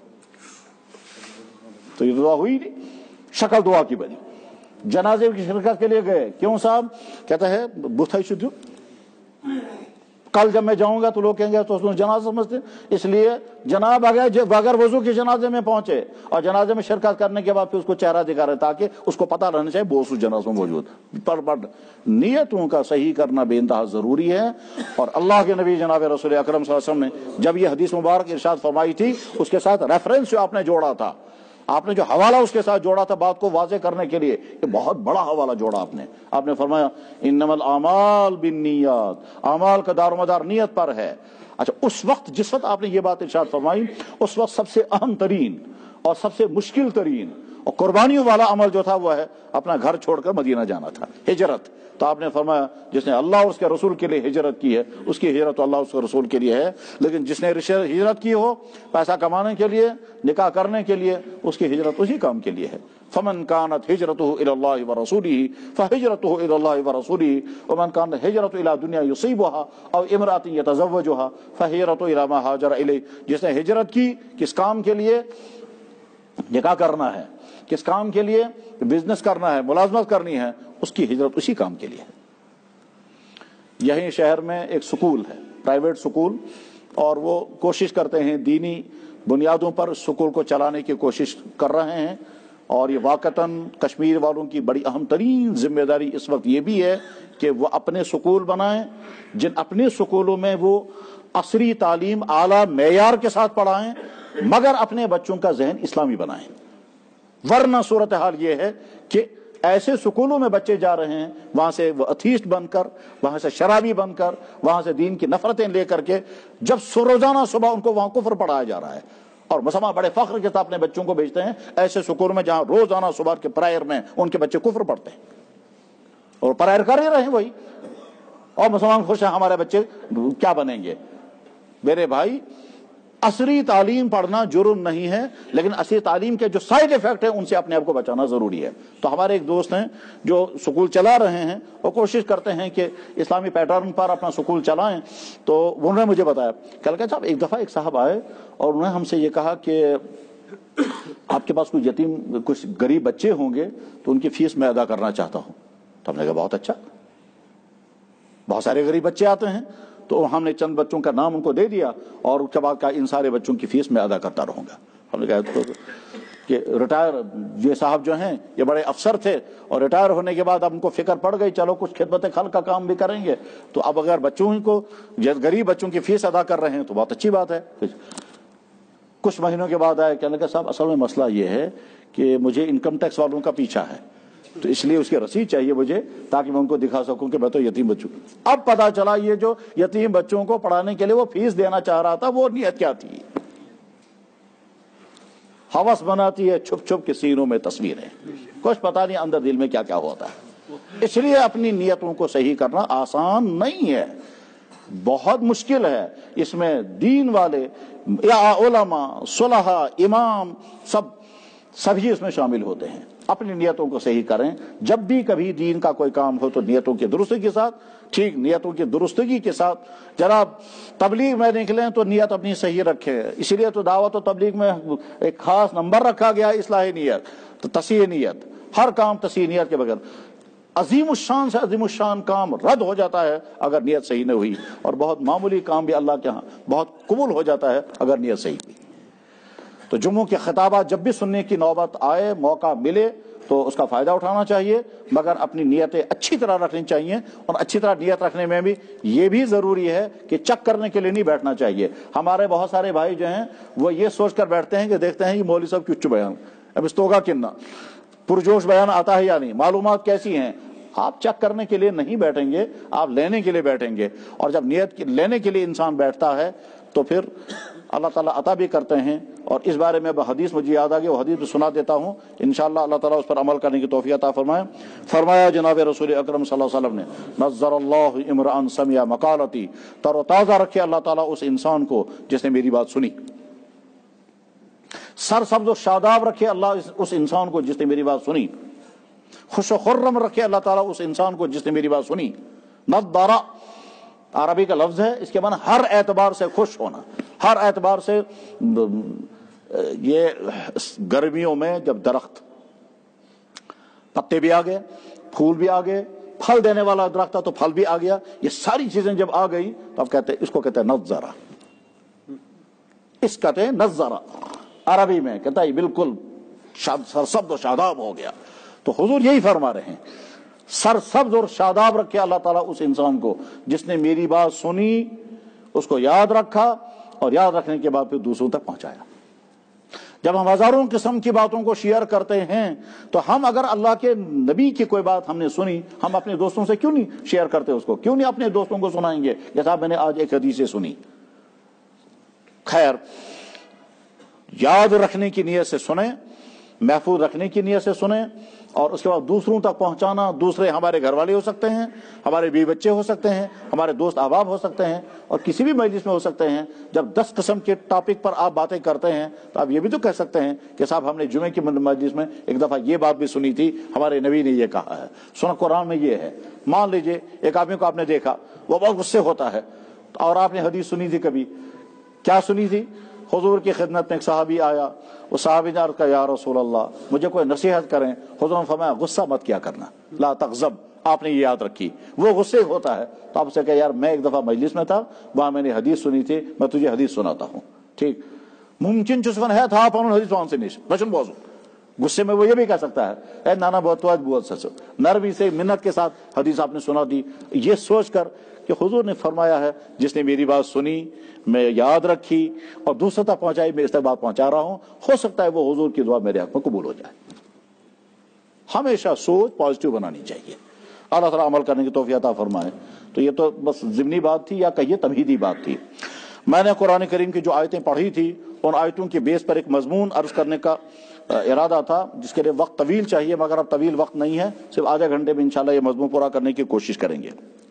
Speaker 1: تو یہ دعا ہوئی نہیں، شکل دعا کی بنی. جنازے کی شرکت کے لیے گئے، کیوں صاحب؟ کہتا ہے بتھائی شدیو، کل جب میں جاؤں گا تو لوگ کہیں گے تو اس نے جنازہ سمجھتے، اس لیے جناب اگر بغیر وضو کے جنازے میں پہنچے اور جنازے میں شرکت کرنے کے بعد پھر اس کو چہرہ دکھا رہے تاکہ اس کو پتہ رہنا چاہیے بہت سی جنازوں میں موجود. پر پر نیتوں کا صحیح کرنا بے انتہا ضروری ہے. اور اللہ کے نبی جناب رسول اکرم صلی اللہ علیہ وسلم نے جب یہ حدیث مبارک ارشاد فرمائی تھی، اس کے ساتھ ریفرنس جو آپ نے جوڑا تھا، آپ نے جو حوالہ اس کے ساتھ جوڑا تھا بات کو واضح کرنے کے لیے، یہ بہت بڑا حوالہ جوڑا آپ نے. آپ نے فرمایا انما الاعمال بالنیات، اعمال کا دار و مدار نیت پر ہے. اچھا اس وقت جس وقت آپ نے یہ بات ارشاد فرمائی، اس وقت سب سے اہم ترین اور سب سے مشکل ترین اور قربانیوں والا عمل جو تھا وہ ہے اپنا گھر چھوڑ کر مدینہ جانا تھا، ہجرت. تو آپ نے فرمایا جس نے اللہ اور اس کے رسول کے لیے ہجرت کی ہے اس کی ہجرت اللہ اور اس کے رسول کے لیے ہے، لیکن جس نے ہجرت کی ہو پیسہ کمانے کے لیے، نکاح کرنے کے لیے، اس کی ہجرت اسی کام کے لیے ہے. فمن كانت هجرته الى الله ورسوله فهجرته الى الله ورسوله ومن كانت هجرته الى دنيا يصيبها او امرأة يتزوجها فهجرته الى ما هاجر اليه. جس نے ہجرت کی کس کام کے لیے؟ نکاح کرنا ہے، کس کام کے لیے؟ بزنس کرنا ہے، ملازمت کرنی ہے، اس کی ہجرت اسی کام کے لیے ہے. یہیں شہر میں ایک سکول ہے، پرائیویٹ سکول، اور وہ کوشش کرتے ہیں دینی بنیادوں پر سکول کو چلانے کی کوشش کر رہے ہیں. اور یہ واقعتاً کشمیر والوں کی بڑی اہم ترین ذمہ داری اس وقت یہ بھی ہے کہ وہ اپنے سکول بنائیں جن اپنے سکولوں میں وہ عصری تعلیم اعلیٰ معیار کے ساتھ پڑھائیں، مگر اپنے بچوں کا ذہن اسلامی بنائیں. ورنہ صورتحال یہ ہے کہ ایسے سکولوں میں بچے جا رہے ہیں وہاں سے وہ اتھیسٹ بن کر، وہاں سے شرابی بن کر، وہاں سے دین کی نفرتیں لے کر کے، جب روزانہ صبح ان کو وہاں کفر پڑھایا جا رہا ہے. اور مسلمان بڑے فخر کے ساتھ اپنے بچوں کو بھیجتے ہیں ایسے سکول میں جہاں روزانہ صبح کے پرائر میں ان کے بچے کفر پڑھتے ہیں اور پرائر کر ہی رہے ہیں وہی، اور مسلمان خوش ہیں ہمارے بچے کیا بنیں گے. میرے بھائی عصری تعلیم پڑھنا جرم نہیں ہے، لیکن عصری تعلیم کے جو سائیڈ ایفیکٹ ہیں ان سے اپنے آپ کو بچانا ضروری ہے. تو ہمارے ایک دوست ہیں جو سکول چلا رہے ہیں، وہ کوشش کرتے ہیں کہ اسلامی پیٹرن پر اپنا سکول چلائیں. تو انہوں نے مجھے بتایا کل کہ صاحب ایک دفعہ ایک صاحب آئے اور انہوں نے ہم سے یہ کہا کہ آپ کے پاس کوئی یتیم کچھ غریب بچے ہوں گے تو ان کی فیس میں ادا کرنا چاہتا ہوں. تو ہم نے کہا بہت اچھا، بہت سارے غریب بچے آتے ہیں. تو ہم نے چند بچوں کا نام ان کو دے دیا اور اس کے بعد کہا ان سارے بچوں کی فیس میں ادا کرتا رہوں گا. ہم نے کہا کہ ریٹائر یہ صاحب جو ہیں یہ بڑے افسر تھے اور ریٹائر ہونے کے بعد اب ان کو فکر پڑ گئی چلو کچھ خدمت خلق کا کام بھی کریں گے، تو اب اگر بچوں کو غریب بچوں کی فیس ادا کر رہے ہیں تو بہت اچھی بات ہے. کچھ مہینوں کے بعد آئے کہنے لگا صاحب اصل میں مسئلہ یہ ہے کہ مجھے انکم ٹیکس والوں کا پیچھا ہے، تو اس لیے اس کی رسید چاہیے مجھے تاکہ میں ان کو دکھا سکوں کہ میں تو یتیم بچوں. اب پتا چلا یہ جو یتیم بچوں کو پڑھانے کے لیے وہ فیس دینا چاہ رہا تھا وہ نیت کیا تھی. ہوس بناتی ہے چھپ چھپ کے سینوں میں تصویریں، کچھ پتا نہیں اندر دل میں کیا کیا ہوتا ہے. اس لیے اپنی نیتوں کو صحیح کرنا آسان نہیں ہے، بہت مشکل ہے. اس میں دین والے یا علماء، صلحاء، امام سب سبھی اس میں شامل ہوتے ہیں. اپنی نیتوں کو صحیح کریں. جب بھی کبھی دین کا کوئی کام ہو تو نیتوں کی درستگی کے ساتھ، ٹھیک نیتوں کی درستگی کے ساتھ. جناب تبلیغ میں نکلیں تو نیت اپنی صحیح رکھیں، اسی لیے تو دعوت و تبلیغ میں ایک خاص نمبر رکھا گیا اصلاح نیت، تو تصحیح نیت. ہر کام تصحیح نیت کے بغیر عظیم الشان سے عظیم الشان کام رد ہو جاتا ہے اگر نیت صحیح نہ ہوئی، اور بہت معمولی کام بھی اللہ کے ہاں بہت قبول ہو جاتا ہے اگر نیت صحیح ہوئی. تو جمعوں کے خطابات جب بھی سننے کی نوبت آئے، موقع ملے تو اس کا فائدہ اٹھانا چاہیے، مگر اپنی نیتیں اچھی طرح رکھنی چاہیے. اور اچھی طرح نیت رکھنے میں بھی یہ بھی ضروری ہے کہ چک کرنے کے لیے نہیں بیٹھنا چاہیے. ہمارے بہت سارے بھائی جو ہیں وہ یہ سوچ کر بیٹھتے ہیں کہ دیکھتے ہیں یہ مولوی صاحب کیوں بیان اب اس تو ہوگا کننا पुरजोश बयान आता है या नहीं, मालूमात कैसी हैं। आप चेक करने के लिए नहीं बैठेंगे, आप लेने के लिए बैठेंगे। और जब नियत लेने के लिए इंसान बैठता है तो फिर अल्लाह ताला अता भी करते हैं। और इस बारे में हदीस मुझे याद आ गई, वो हदीस भी सुना देता हूँ, इंशाअल्लाह अल्लाह ताला उस पर अमल करने की तौफीक अता फरमाए। फरमाया जनाब रसूल अकरम सल्लल्लाहु अलैहि वसल्लम ने, नज़्ज़रल्लाहु इमरान समिया मकालती, तरोताज़ा रखे अल्लाह ताला उस इंसान को जिसने मेरी बात सुनी। सर सब्ज़ और शादाब रखे अल्लाह उस इंसान को जिसने मेरी बात सुनी। खुश खुर्रम रखे अल्लाह ताला उस इंसान को जिसने मेरी बात सुनी। नज़्ज़रा अरबी का लफ्ज है, इसके माने हर एतबार से खुश होना, हर एतबार से। ये गर्मियों में जब दरख्त पत्ते भी आ गए, फूल भी आ गए, फल देने वाला दरख्त था तो फल भी आ गया, ये सारी चीजें जब आ गई तो अब कहते हैं, इसको कहते हैं नज़्ज़रा, इस कहते हैं नज़्ज़रा अरबी में, कहता है बिल्कुल सरसब्ज़ और शादाब हो गया। तो हुजूर यही फरमा रहे हैं, सरसब्ज़ और शादाब रखे अल्लाह ताला उस इंसान को जिसने मेरी बात सुनी, उसको याद रखा और याद रखने के बाद फिर दूसरों तक पहुंचाया। जब हम हजारों किस्म की बातों को शेयर करते हैं तो हम अगर अल्लाह के नबी की कोई बात हमने सुनी, हम अपने दोस्तों से क्यों नहीं शेयर करते, उसको क्यों नहीं अपने दोस्तों को सुनाएंगे कि साहब मैंने आज एक हदीस सुनी। खैर, याद रखने की नियत से सुने, महफूज रखने की नियत से सुने, और उसके बाद दूसरों तक पहुंचाना। दूसरे हमारे घर वाले हो सकते हैं, हमारे बीवी बच्चे हो सकते हैं, हमारे दोस्त अहबाब हो सकते हैं, और किसी भी मजलिस में हो सकते हैं। जब दस किस्म के टॉपिक पर आप बातें करते हैं तो आप ये भी तो कह सकते हैं कि साहब हमने जुमे की मजलिस में एक दफा ये बात भी सुनी थी, हमारे नबी ने ये कहा है, सुना कुरान में ये है। मान लीजिए एक आदमी को आपने देखा, वो बहुत गुस्से होता है, और आपने हदीस सुनी थी, कभी क्या सुनी थी, हुजूर की खिदमत में एक सहाबी आया, वो सहाबी ने अर्ज़ किया, या रसूल अल्लाह मुझे कोई नसीहत करें। हुजूर ने फरमाया, गुस्सा मत किया करना, ला तग़ज़ब, आपने ये याद रखी। वो गुस्से होता है तो आपसे कहे, यार मैं एक दफा मजलिस में था, वहां मैंने हदीस सुनी थी, मैं तुझे हदीस सुनाता हूँ। ठीक, मुमकिन चुस्वन है था आप हदीस वहां से नहीं बचन बोझ। गुस्से में वो ये भी कह सकता है, ए नाना बहुत बहुत सच, नरमी से मिन्नत के साथ हदीस आपने सुना दी, ये सोच कर कि हुजूर ने फरमाया है जिसने मेरी बात सुनी, मैं याद रखी और दूसरे तक पहुंचाई, मैं इस तक बात पहुंचा रहा हूं, हो सकता है वो हुजूर की दुआ मेरे हक में कबूल हो जाए। हमेशा सोच पॉजिटिव बनानी चाहिए, अल्लाह ताला अमल करने की तौफीक अता फरमाए। तो ये तो बस ज़िमनी बात थी, या कहिए तमहीदी बात थी। मैंने कुरान करीम की जो आयतें पढ़ी थी, उन आयतों के बेस पर एक मजमून अर्ज करने का इरादा था, जिसके लिए वक्त तवील चाहिए, मगर अब तवील वक्त नहीं है, सिर्फ आधे घंटे में इंशाल्लाह ये मजमून पूरा करने की कोशिश करेंगे।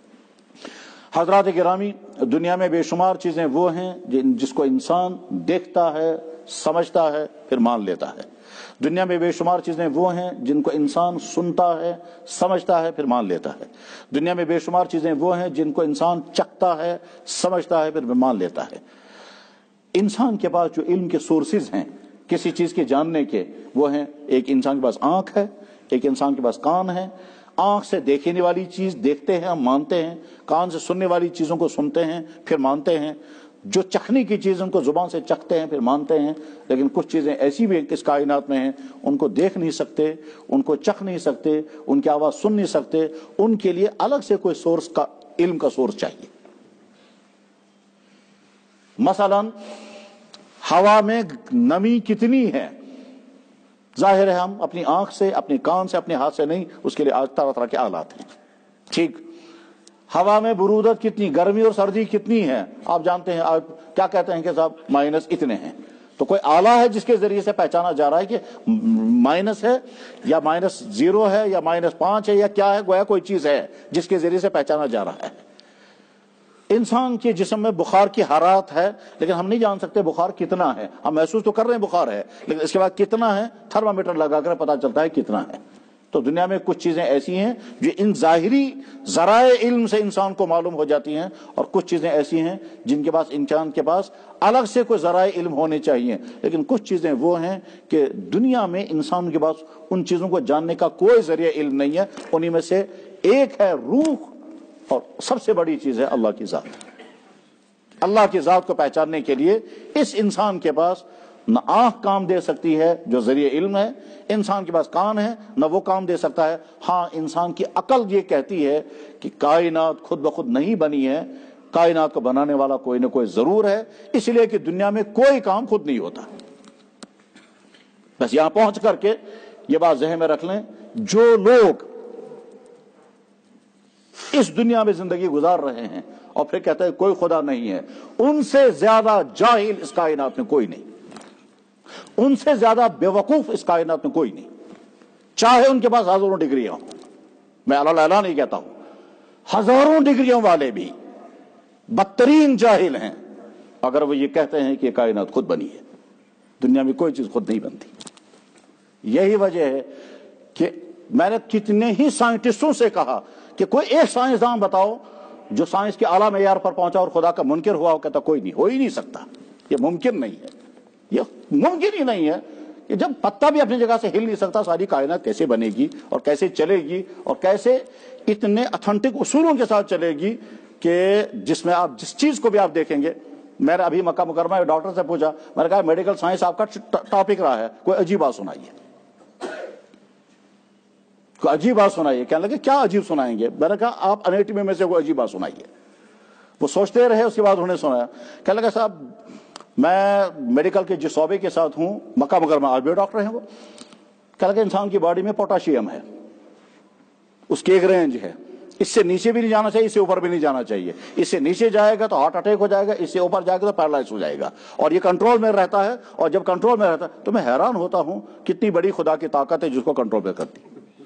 Speaker 1: हजरात गिरामी, दुनिया में बेशुमार चीजें वो हैं जिसको इंसान देखता है, समझता है, फिर मान लेता है। दुनिया में बेशुमार चीजें वो हैं जिनको इंसान सुनता है, समझता है, फिर मान लेता है। दुनिया में बेशुमार चीजें वो हैं जिनको इंसान चखता है, समझता है, फिर मान लेता है। इंसान के पास जो इल्म के सोर्सेज हैं किसी चीज के जानने के, वो हैं, एक इंसान के पास आंख है, एक इंसान के पास कान है। आंख से देखने वाली चीज देखते हैं, हम मानते हैं, कान से सुनने वाली चीजों को सुनते हैं, फिर मानते हैं, जो चखने की चीज उनको जुबान से चखते हैं, फिर मानते हैं। लेकिन कुछ चीजें ऐसी भी इस कायनात में हैं, उनको देख नहीं सकते, उनको चख नहीं सकते, उनकी आवाज सुन नहीं सकते, उनके लिए अलग से कोई सोर्स का, इल्म का सोर्स चाहिए। मसलन हवा में नमी कितनी है, जाहिर है हम अपनी आंख से, अपने कान से, अपने हाथ से नहीं, उसके लिए आज तरह तरह के आलात हैं। ठीक, हवा में बुरूदत कितनी, गर्मी और सर्दी कितनी है, आप जानते हैं। आप क्या कहते हैं कि साहब माइनस इतने हैं, तो कोई आला है जिसके जरिए से पहचाना जा रहा है कि माइनस है या माइनस जीरो है या माइनस पांच है या क्या है, गोया कोई चीज है जिसके जरिए से पहचाना जा रहा है। इंसान के जिस्म में बुखार की हरारत है, लेकिन हम नहीं जान सकते बुखार कितना है। हम महसूस तो कर रहे हैं बुखार है, लेकिन इसके बाद कितना है, थर्मामीटर लगाकर पता चलता है कितना है। तो दुनिया में कुछ चीजें ऐसी हैं जो इन जाहिरी जराए इल्म से इंसान को मालूम हो जाती हैं, और कुछ चीजें ऐसी हैं जिनके पास इंसान के पास अलग से कोई जराए इल्म होने चाहिए। लेकिन कुछ चीजें वो हैं कि दुनिया में इंसान के पास उन चीजों को जानने का कोई जरिया इल्म नहीं है। उन्हीं में से एक है रूह, और सबसे बड़ी चीज है अल्लाह की जात। अल्लाह की जात को पहचानने के लिए इस इंसान के पास न आंख काम दे सकती है जो जरिए इल्म है, इंसान के पास कान है न वो काम दे सकता है। हाँ, इंसान की अकल ये कहती है कि कायनात खुद ब खुद नहीं बनी है, कायनात को बनाने वाला कोई न कोई जरूर है, इसलिए कि दुनिया में कोई काम खुद नहीं होता। बस यहां पहुंच करके یہ بات ذہن میں رکھ لیں، جو لوگ اس دنیا میں زندگی گزار رہے ہیں اور پھر کہتے ہیں کوئی خدا نہیں ہے، ان سے زیادہ جاہل اس کائنات میں کوئی نہیں، ان سے زیادہ بے وقوف اس کائنات میں کوئی نہیں، چاہے ان کے پاس ہزاروں ڈگریاں ہوں، میں اللہ اللہ نہیں کہتا ہوں، ہزاروں ڈگریوں والے بھی بدترین جاہل ہیں اگر وہ یہ کہتے ہیں کہ یہ کائنات خود بنی ہے۔ دنیا میں کوئی چیز خود نہیں بنتی۔ یہی وجہ ہے کہ میں نے کتنے ہی سائنٹسٹوں سے کہا کہ کوئی ایک سائنسدان بتاؤ جو سائنس کے اعلیٰ معیار پر پہنچا اور خدا کا منکر ہوا، وہ کہتا کوئی نہیں، ہو ہی نہیں سکتا، یہ ممکن نہیں ہے، یہ ممکن ہی نہیں ہے کہ جب پتا بھی اپنی جگہ سے ہل نہیں سکتا، ساری کائنات کیسے بنے گی اور کیسے چلے گی اور کیسے اتنے اتھینٹک اصولوں کے ساتھ چلے گی کہ جس میں آپ جس چیز کو بھی آپ دیکھیں گے۔ میں نے ابھی مکہ مکرمہ میں ڈاکٹر سے پوچھا، میں نے کہا میڈیکل سائنس آپ کا ٹاپک رہا ہے، کوئی عجیب بات سنائیے، کوئی عجیب بات سنائیے۔ کہنے لگے کیا عجیب سنائیں گے؟ میں نے کہا آپ انیٹمی میں سے کوئی عجیب بات سنائیے۔ وہ سوچتے رہے، اس کے بعد انہوں نے سنایا، کہنے لگا صاحب میں میڈیکل کے جس شعبے کے ساتھ ہوں، مکہ مکرمہ آج بھی ڈاکٹر ہیں وہ، کہنے لگا انسان کی باڈی میں پوٹاشیم ہے، اس کی ایک رینج ہے، اس سے نیچے بھی نہیں جانا چاہیے، اس سے اوپر بھی نہیں جانا چاہیے، اس سے نیچے جائے گا تو ہارٹ اٹیک ہو جائے گا، اس سے اوپر جائے گا تو پیرالائز ہو جائے گا، اور یہ کنٹرول میں رہتا ہے، اور جب کنٹرول میں رہتا ہے تو میں حیران ہوتا ہوں کتنی بڑی خدا کی طاقت ہے جس کو کنٹرول میں کرتی۔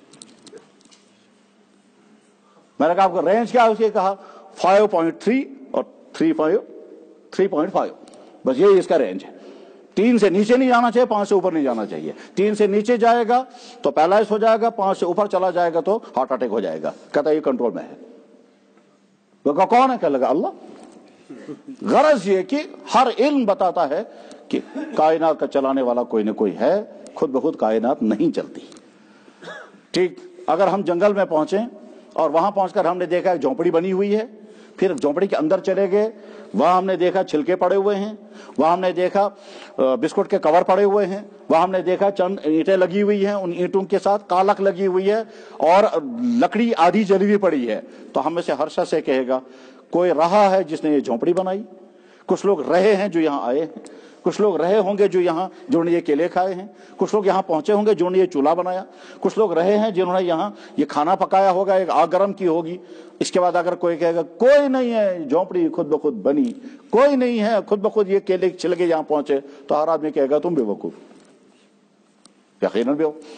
Speaker 1: میں نے کہا آپ کا رینج کیا ہے؟ اس نے کہا فائیو پوائنٹ تھری اور three five three point five, بس یہی اس کا رینج ہے، تین سے نیچے نہیں جانا چاہیے، پانچ سے اوپر نہیں جانا چاہیے، تین سے نیچے جائے گا تو پیرالائز ہو جائے گا، پانچ سے اوپر چلا جائے گا تو ہارٹ اٹیک ہو جائے گا۔ کہتا یہ کنٹرول میں ہے۔ وہ کہا کون ہے؟ کہنے لگا اللہ۔ غرض یہ کہ ہر علم بتاتا ہے کہ کائنات کا چلانے والا کوئی نہ کوئی ہے، خود بخود کائنات نہیں چلتی۔ ٹھیک، اگر ہم جنگل میں پہنچیں اور وہاں پہنچ کر ہم نے دیکھا ایک جھونپڑی بنی ہوئی ہے، پھر جھونپڑی کے اندر چلے گئے، وہاں ہم نے دیکھا چھلکے پڑے ہوئے ہیں، وہاں ہم نے دیکھا بسکٹ کے کور پڑے ہوئے ہیں، وہاں ہم نے دیکھا چند اینٹیں لگی ہوئی ہیں، ان اینٹوں کے ساتھ کالک لگی ہوئی ہے اور لکڑی آدھی جلی ہوئی پڑی ہے، تو ہم میں سے ہر شخص سے کہے گا کوئی رہا ہے جس نے یہ جھونپڑی بنائی، کچھ لوگ رہے ہیں جو یہاں آئے ہیں، کچھ لوگ رہے ہوں گے جو یہاں جنہوں نے یہ کیلے کھائے ہیں، کچھ لوگ یہاں پہنچے ہوں گے جنہوں نے یہ چولہا بنایا، کچھ لوگ رہے ہیں جنہوں نے یہاں یہ کھانا پکایا ہوگا، ایک آگ گرم کی ہوگی۔ اس کے بعد اگر کوئی کہے گا کوئی نہیں ہے، جھونپڑی خود بخود بنی، کوئی نہیں ہے، خود بخود یہ کیلے چھلکے یہاں پہنچے، تو ہر آدمی کہے گا تم بے وقوف، یقیناً بے وقوف۔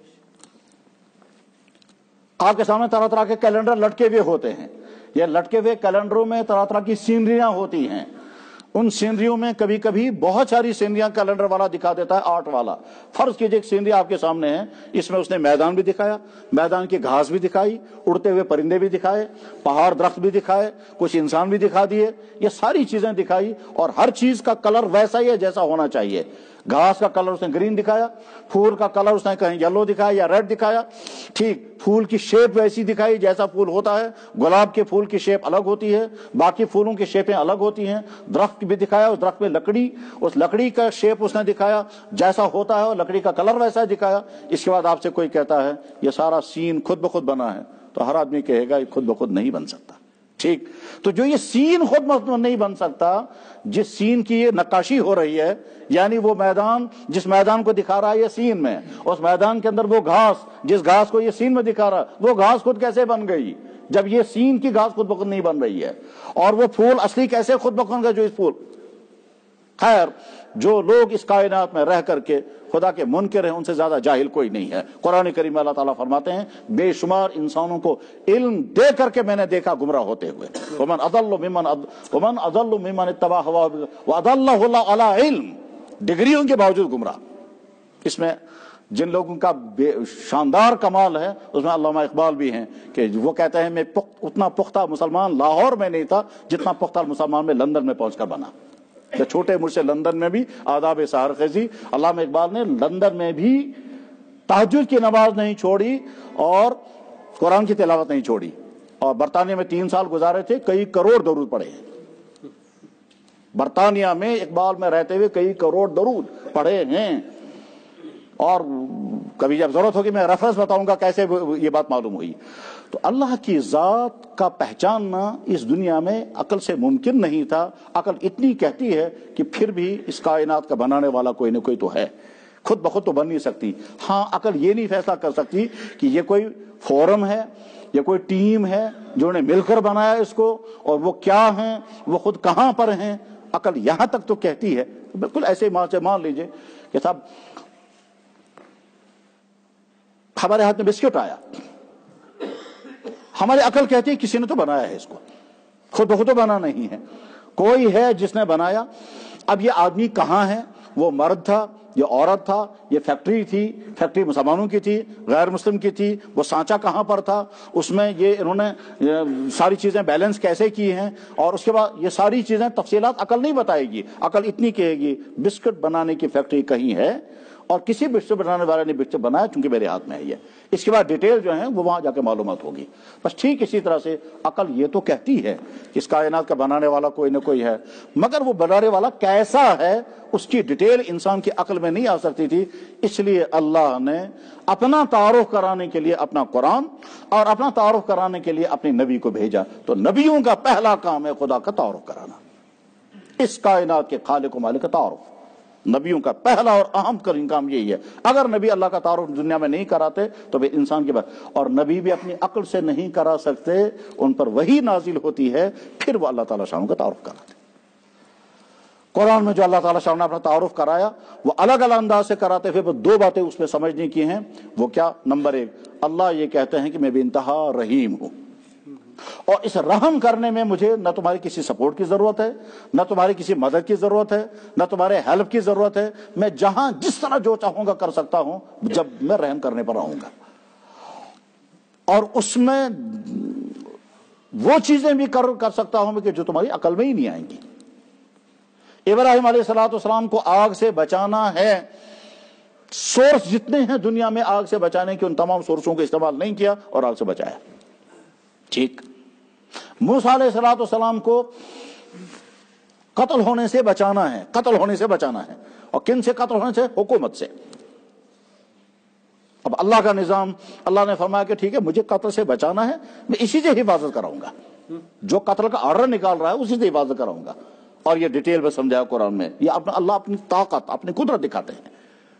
Speaker 1: آپ کے سامنے طرح طرح کے کیلنڈر لٹکے ہوئے ہوتے ہیں، یہ لٹکے ہوئے کیلنڈروں میں طرح طرح کی سینریاں ہوتی ہیں، ان سینریوں میں کبھی کبھی بہت ساری سینریاں کیلنڈر والا دکھا دیتا ہے، آرٹ والا۔ فرض کیجئے ایک سینری آپ کے سامنے ہے، اس میں اس نے میدان بھی دکھایا، میدان کی گھاس بھی دکھائی، اڑتے ہوئے پرندے بھی دکھائے، پہاڑ درخت بھی دکھائے، کچھ انسان بھی دکھا دیے، یہ ساری چیزیں دکھائی، اور ہر چیز کا کلر ویسا ہی ہے جیسا ہونا چاہیے۔ گھاس کا کلر اس نے گرین دکھایا، پھول کا کلر اس نے کہیں یلو دکھایا یا ریڈ دکھایا، ٹھیک، پھول کی شیپ ویسی دکھائی جیسا پھول ہوتا ہے، گلاب کے پھول کی شیپ الگ ہوتی ہے، باقی پھولوں کی شیپیں الگ ہوتی ہیں، درخت بھی دکھایا، اس درخت میں لکڑی، اس لکڑی کا شیپ اس نے دکھایا جیسا ہوتا ہے، اور لکڑی کا کلر ویسا دکھایا۔ اس کے بعد آپ سے کوئی کہتا ہے یہ سارا سین خود بخود بنا ہے، تو ہر آدمی کہے گا یہ خود بخود نہیں بن سکتا۔ ٹھیک، تو جو یہ سین خود بخود نہیں بن سکتا، جس سین کی یہ نقاشی ہو رہی ہے، یعنی وہ میدان جس میدان کو دکھا رہا ہے یہ سین میں، اس میدان کے اندر وہ گھاس جس گھاس کو یہ سین میں دکھا رہا ہے، وہ گھاس خود کیسے بن گئی جب یہ سین کی گھاس خود بخود نہیں بن رہی ہے؟ اور وہ پھول اصلی کیسے خود بخود گئے جو اس پھول؟ خیر، جو لوگ اس کائنات میں رہ کر کے خدا کے منکر ہیں ان سے زیادہ جاہل کوئی نہیں ہے۔ قرآن کریم میں اللہ تعالیٰ فرماتے ہیں بے شمار انسانوں کو علم دے کر کے میں نے دیکھا گمراہ ہوتے ہوئے۔ ومن اضل ممن ومن اضل ممن اتبع هواه واضلہ اللہ علی علم، ڈگریوں کے باوجود گمراہ۔ اس میں جن لوگوں کا شاندار کمال ہے اس میں علامہ اقبال بھی ہیں کہ وہ کہتے ہیں میں اتنا پختہ مسلمان لاہور میں نہیں تھا جتنا پختہ مسلمان میں لندن میں پہنچ کر بنا۔ چھوٹے مجھ سے لندن میں بھی آداب سحر خیزی، علامہ اقبال نے لندن میں بھی تہجد کی نماز نہیں چھوڑی اور قرآن کی تلاوت نہیں چھوڑی، اور برطانیہ میں تین سال گزارے تھے، کئی کروڑ درود پڑھے ہیں۔ برطانیہ میں اقبال میں رہتے ہوئے کئی کروڑ درود پڑھے ہیں، اور کبھی جب ضرورت ہوگی میں ریفرنس بتاؤں گا کیسے یہ بات معلوم ہوئی۔ تو اللہ کی ذات کا پہچاننا اس دنیا میں عقل سے ممکن نہیں تھا۔ عقل اتنی کہتی ہے کہ پھر بھی اس کائنات کا بنانے والا کوئی نہ کوئی تو ہے، خود بخود تو بن نہیں سکتی. ہاں عقل یہ نہیں فیصلہ کر سکتی کہ یہ کوئی فورم ہے، یہ کوئی ٹیم ہے جو نے مل کر بنایا اس کو، اور وہ کیا ہیں، وہ خود کہاں پر ہیں. عقل یہاں تک تو کہتی ہے. بالکل ایسے مان سے مان لیجئے کہ صاحب ہمارے ہاتھ میں بسکٹ آیا، ہماری عقل کہتی ہے کسی نے تو بنایا ہے اس کو، خود بخود تو بنا نہیں ہے، کوئی ہے جس نے بنایا. اب یہ آدمی کہاں ہے؟ وہ مرد تھا، یہ عورت تھا، یہ فیکٹری تھی، فیکٹری مسلمانوں کی تھی، غیر مسلم کی تھی، وہ سانچہ کہاں پر تھا، اس میں یہ انہوں نے ساری چیزیں بیلنس کیسے کی ہیں، اور اس کے بعد یہ ساری چیزیں تفصیلات عقل نہیں بتائے گی. عقل اتنی کہے گی بسکٹ بنانے کی فیکٹری کہیں ہے اور کسی بسکٹ بنانے والے نے بسکٹ بنایا چونکہ میرے ہاتھ میں ہے یہ. اس کے بعد ڈیٹیل جو ہیں وہ وہاں جا کے معلومات ہوگی. بس ٹھیک اسی طرح سے عقل یہ تو کہتی ہے کہ اس کائنات کا بنانے والا کوئی نہ کوئی ہے، مگر وہ بنانے والا کیسا ہے اس کی ڈیٹیل انسان کی عقل میں نہیں آ سکتی تھی. اس لیے اللہ نے اپنا تعارف کرانے کے لیے اپنا قرآن اور اپنا تعارف کرانے کے لیے اپنے نبی کو بھیجا. تو نبیوں کا پہلا کام ہے خدا کا تعارف کرانا، اس کائنات کے خالق و مالک کا تعارف. نبیوں کا پہلا اور اہم ترین کام یہی ہے. اگر نبی اللہ کا تعارف دنیا میں نہیں کراتے تو وہ انسان کی بات، اور نبی بھی اپنی عقل سے نہیں کرا سکتے، ان پر وہی نازل ہوتی ہے پھر وہ اللہ تعالیٰ شاہ کا تعارف کراتے. قرآن میں جو اللہ تعالیٰ شاہ نے اپنا تعارف کرایا وہ الگ الگ انداز سے کراتے ہوئے وہ دو باتیں اس میں سمجھنے کی ہیں. وہ کیا؟ نمبر ایک، اللہ یہ کہتے ہیں کہ میں بے انتہا رحیم ہوں، اور اس رحم کرنے میں مجھے نہ تمہاری کسی سپورٹ کی ضرورت ہے، نہ تمہاری کسی مدد کی ضرورت ہے، نہ تمہارے ہیلپ کی ضرورت ہے. میں جہاں جس طرح جو چاہوں گا کر سکتا ہوں جب میں رحم کرنے پر آؤں گا. اور اس میں وہ چیزیں بھی کر کر سکتا ہوں کہ جو تمہاری عقل میں ہی نہیں آئیں گی. ابراہیم علیہ الصلوۃ والسلام کو آگ سے بچانا ہے، سورس جتنے ہیں دنیا میں آگ سے بچانے کے ان تمام سورسوں کو استعمال نہیں کیا اور آگ سے بچایا. ٹھیک. موسیٰ علیہ الصلوۃ والسلام کو قتل ہونے سے بچانا ہے، قتل ہونے سے بچانا ہے. اور کن سے قتل ہونے سے؟ حکومت سے. اب اللہ کا نظام، اللہ نے فرمایا کہ ٹھیک ہے مجھے قتل سے بچانا ہے، میں اسی سے حفاظت کراؤں گا، جو قتل کا آرڈر نکال رہا ہے اسی سے حفاظت کراؤں گا. اور یہ ڈیٹیل میں سمجھایا قرآن میں. یہ اپنا اللہ اپنی طاقت، اپنی قدرت دکھاتے ہیں.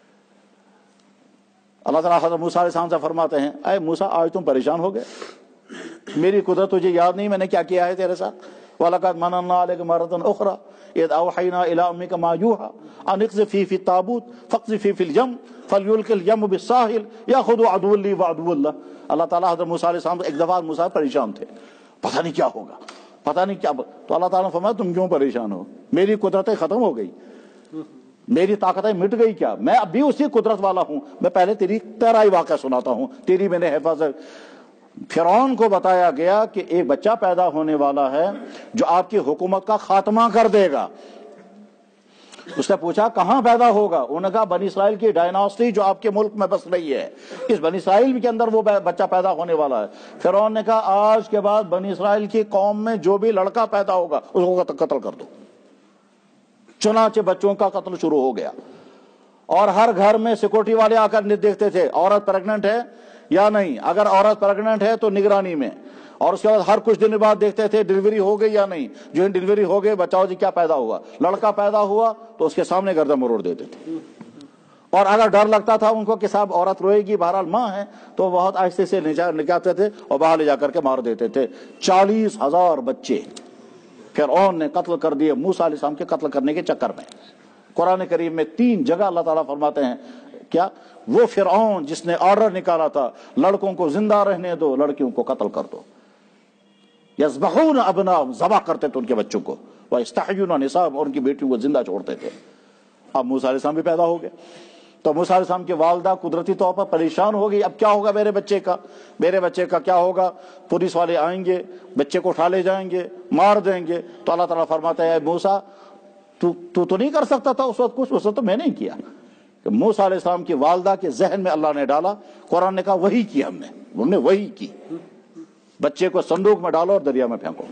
Speaker 1: اللہ تعالیٰ حضرت موسیٰ علیہ السلام سے فرماتے ہیں اے موسیٰ آج تم پریشان ہو گئے، میری قدرت تجھے یاد نہیں میں نے کیا کیا ہے تیرے ساتھ؟ وَلَقَدْ مَنَنَّا عَلَيْكَ مَرَّةً أُخْرَىٰ إِذْ أَوْحَيْنَا إِلَىٰ أُمِّكَ مَا يُوحَىٰ أَنِ اقْذِفِيهِ فِي التَّابُوتِ فَاقْذِفِيهِ فِي الْيَمِّ فَلْيُلْقِ الْيَمُّ بِالسَّاحِلِ يَأْخُذُ عَدُوٌّ لِّي وَعَدُوٌّ لَّهُ. اللہ تعالیٰ حضرت موسیٰ علیہ السلام ایک دفعہ موسیٰ پریشان تھے، پتہ نہیں کیا ہوگا، پتہ نہیں کیا. تو اللہ تعالیٰ نے فرمایا تم کیوں پریشان ہو؟ میری قدرتیں ختم ہو گئی، میری طاقتیں مٹ گئی کیا؟ میں اب بھی اسی قدرت والا ہوں. میں پہلے تیری تیرا ہی واقعہ سناتا ہوں، تیری میں نے حفاظت. فرعون کو بتایا گیا کہ ایک بچہ پیدا ہونے والا ہے جو آپ کی حکومت کا خاتمہ کر دے گا. اس نے پوچھا کہاں پیدا ہوگا؟ انہوں نے کہا بنی اسرائیل کی ڈائناسٹی جو آپ کے ملک میں بس رہی ہے، اس بنی اسرائیل کے اندر وہ بچہ پیدا ہونے والا ہے. فرعون نے کہا آج کے بعد بنی اسرائیل کی قوم میں جو بھی لڑکا پیدا ہوگا اس کو قتل کر دو. چنانچہ بچوں کا قتل شروع ہو گیا، اور ہر گھر میں سیکورٹی والے آ کر دیکھتے تھے عورت پریگننٹ ہے یا نہیں. اگر عورت پریگننٹ ہے تو نگرانی میں، اور اس کے بعد ہر کچھ دن بعد دیکھتے تھے ڈیلیوری ہو گئی یا نہیں. جو ڈیلیوری ہو گئی بچاؤ جی کیا پیدا ہوا، لڑکا پیدا ہوا تو اس کے سامنے گردن مروڑ دیتے تھے. اور اگر ڈر لگتا تھا ان کو کہ صاحب عورت روئے گی، بہرحال ماں ہے، تو بہت آہستہ سے نکالتے تھے اور باہر لے جا کر کے مار دیتے تھے. چالیس ہزار بچے فرعون نے قتل کر دیے موسیٰ علیہ السلام کے قتل کرنے کے چکر میں. قرآن کریم میں تین جگہ اللہ تعالیٰ فرماتے ہیں کیا؟ وہ فرعون جس نے آرڈر نکالا تھا لڑکوں کو زندہ رہنے دو، لڑکیوں کو قتل کر دو. یذبحون ابناءہم، ذبح کرتے تھے ان کے بچوں کو، ویستحیون نساءہم، اور ان کی بیٹیوں کو زندہ چھوڑتے تھے. اب موسیٰ علیہ السلام بھی پیدا ہو گئے تو موسیٰ علیہ السلام کی والدہ قدرتی طور پر پریشان ہو گئی. اب کیا ہوگا میرے بچے کا، میرے بچے کا کیا ہوگا؟ پولیس والے آئیں گے، بچے کو اٹھا لے جائیں گے، مار دیں گے. تو اللہ تعالیٰ فرماتا ہے موسیٰ تو تو تو نہیں کر سکتا تھا اس وقت کچھ، اس وقت تو میں نہیں کیا. کہ موسیٰ علیہ السلام کی والدہ کے ذہن میں اللہ نے ڈالا. قرآن نے کہا وہی کی ہم نے، ہم نے وہی کی. بچے کو صندوق میں ڈالو اور دریا میں پھینکو.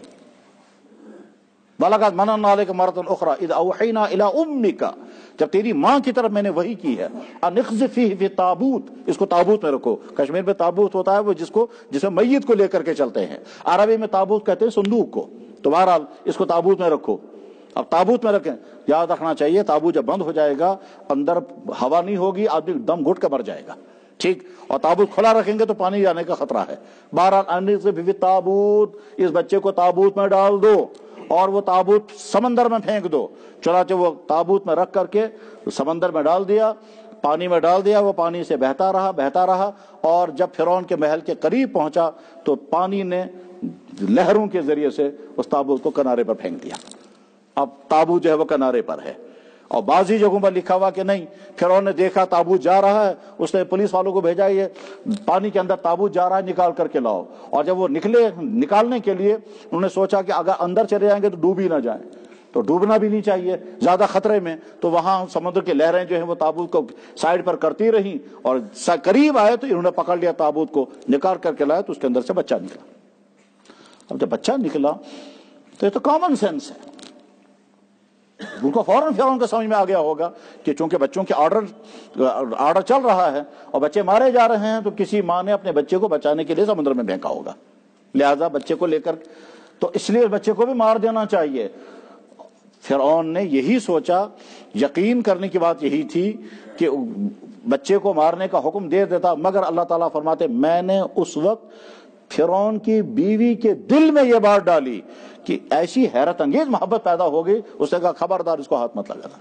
Speaker 1: وَلَقَدْ مَنَنَّا عَلَيْكَ مَرَّةً أُخْرَىٰ إِذْ أَوْحَيْنَا إِلَىٰ أُمِّكَ، جب تیری ماں کی طرف میں نے وحی کی ہے. أَنِ اقْذِفِيهِ فِي التَّابُوتِ، اس کو تابوت میں رکھو. کشمیر میں تابوت ہوتا ہے وہ جس کو جس میں میت کو لے کر کے چلتے ہیں، عربی میں تابوت کہتے ہیں صندوق کو. تو بہرحال اس کو تابوت میں رکھو. اب تابوت میں رکھیں، یاد رکھنا چاہیے تابوت جب بند ہو جائے گا اندر ہوا نہیں ہوگی، آدمی دم گھٹ کے مر جائے گا، ٹھیک، اور تابوت کھلا رکھیں گے تو پانی جانے کا خطرہ ہے۔ بہرحال تابوت، اس بچے کو تابوت میں ڈال دو اور وہ تابوت سمندر میں پھینک دو۔ چنانچہ وہ تابوت میں رکھ کر کے سمندر میں ڈال دیا، پانی میں ڈال دیا، وہ پانی سے بہتا رہا بہتا رہا اور جب فرعون کے محل کے قریب پہنچا تو پانی نے لہروں کے ذریعے سے اس تابوت کو کنارے پر پھینک دیا۔ اب تابوت جو ہے وہ کنارے پر ہے، اور بعضی جگہوں پر لکھا ہوا کہ نہیں، فرعون نے دیکھا تابوت جا رہا ہے، اس نے پولیس والوں کو بھیجا یہ پانی کے اندر تابوت جا رہا ہے، نکال کر کے لاؤ، اور جب وہ نکلے نکالنے کے لیے انہوں نے سوچا کہ اگر اندر چلے جائیں گے تو ڈوب ہی نہ جائیں، تو ڈوبنا بھی نہیں چاہیے زیادہ خطرے میں، تو وہاں سمندر کی لہریں جو ہیں وہ تابوت کو سائڈ پر کرتی رہیں اور قریب آئے تو انہوں نے پکڑ لیا تابوت کو، نکال کر کے لایا تو اس کے اندر سے بچہ نکلا۔ اب جب بچہ نکلا تو یہ تو کامن سینس ہے، ان کو فوراً فرعون کو سمجھ میں آ گیا ہوگا کہ چونکہ بچوں کے آرڈر آرڈر چل رہا ہے اور بچے مارے جا رہے ہیں تو کسی ماں نے اپنے بچے کو بچانے کے لیے سمندر میں پھینکا ہوگا، لہذا بچے کو لے کر، تو اس لیے بچے کو بھی مار دینا چاہیے۔ فرعون نے یہی سوچا، یقین کرنے کی بات یہی تھی کہ بچے کو مارنے کا حکم دے دیتا، مگر اللہ تعالیٰ فرماتے میں نے اس وقت فرعون کی بیوی کے دل میں یہ بات ڈالی کہ ایسی حیرت انگیز محبت پیدا ہو گئی، اس نے کہا خبردار اس کو ہاتھ مت لگانا،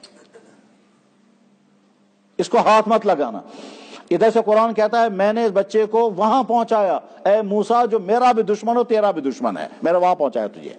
Speaker 1: اس کو ہاتھ مت لگانا۔ ادھر سے قرآن کہتا ہے میں نے اس بچے کو وہاں پہنچایا، اے موسیٰ جو میرا بھی دشمن ہو تیرا بھی دشمن ہے، میں نے وہاں پہنچایا تجھے۔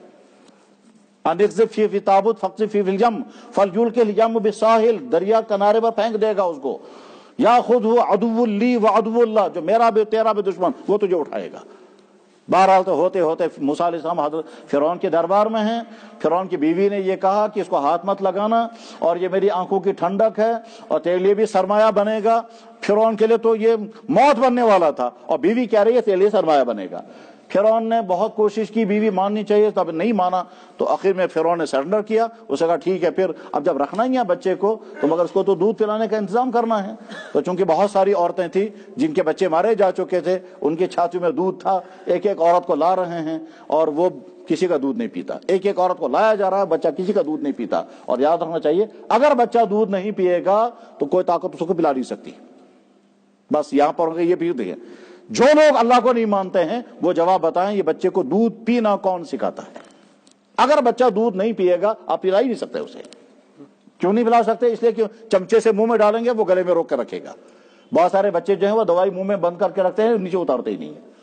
Speaker 1: انقذف فی تابوت فقذف فی الیم فلیلقہ الیم بالساحل، دریا کنارے پر پھینک دے گا اس کو، یا خود ہو عدو لی و عدو اللہ، جو میرا بھی تیرا بھی دشمن وہ تجھے اٹھائے گا۔ بہرحال تو ہوتے ہوتے موسیٰ علیہ السلام حضرت فرعون کے دربار میں ہیں، فرعون کی بیوی نے یہ کہا کہ اس کو ہاتھ مت لگانا اور یہ میری آنکھوں کی ٹھنڈک ہے اور تیرے لیے بھی سرمایہ بنے گا۔ فرعون کے لیے تو یہ موت بننے والا تھا اور بیوی کہہ رہی ہے تیرے لیے سرمایہ بنے گا۔ فرعون نے بہت کوشش کی بیوی ماننی چاہیے، تب نہیں مانا، تو آخر میں فرعون نے سرنڈر کیا، اس نے کہا ٹھیک ہے پھر اب جب رکھنا ہی ہے بچے کو تو مگر اس کو تو دودھ پلانے کا انتظام کرنا ہے۔ تو چونکہ بہت ساری عورتیں تھیں جن کے بچے مارے جا چکے تھے، ان کی چھاتیوں میں دودھ تھا، ایک ایک عورت کو لا رہے ہیں اور وہ کسی کا دودھ نہیں پیتا، ایک ایک عورت کو لایا جا رہا ہے، بچہ کسی کا دودھ نہیں پیتا۔ اور یاد رکھنا چاہیے اگر بچہ دودھ نہیں پیے گا تو کوئی طاقت اس کو پلا نہیں سکتی۔ بس یہاں پر یہ بھی دیکھیں، جو لوگ اللہ کو نہیں مانتے ہیں وہ جواب بتائیں یہ بچے کو دودھ پینا کون سکھاتا ہے؟ اگر بچہ دودھ نہیں پیے گا آپ پلا ہی نہیں سکتے اسے۔ کیوں نہیں پلا سکتے؟ اس لیے کہ چمچے سے منہ میں ڈالیں گے وہ گلے میں روک کے رکھے گا۔ بہت سارے بچے جو ہیں وہ دوائی منہ میں بند کر کے رکھتے ہیں، نیچے اتارتے ہی نہیں ہیں۔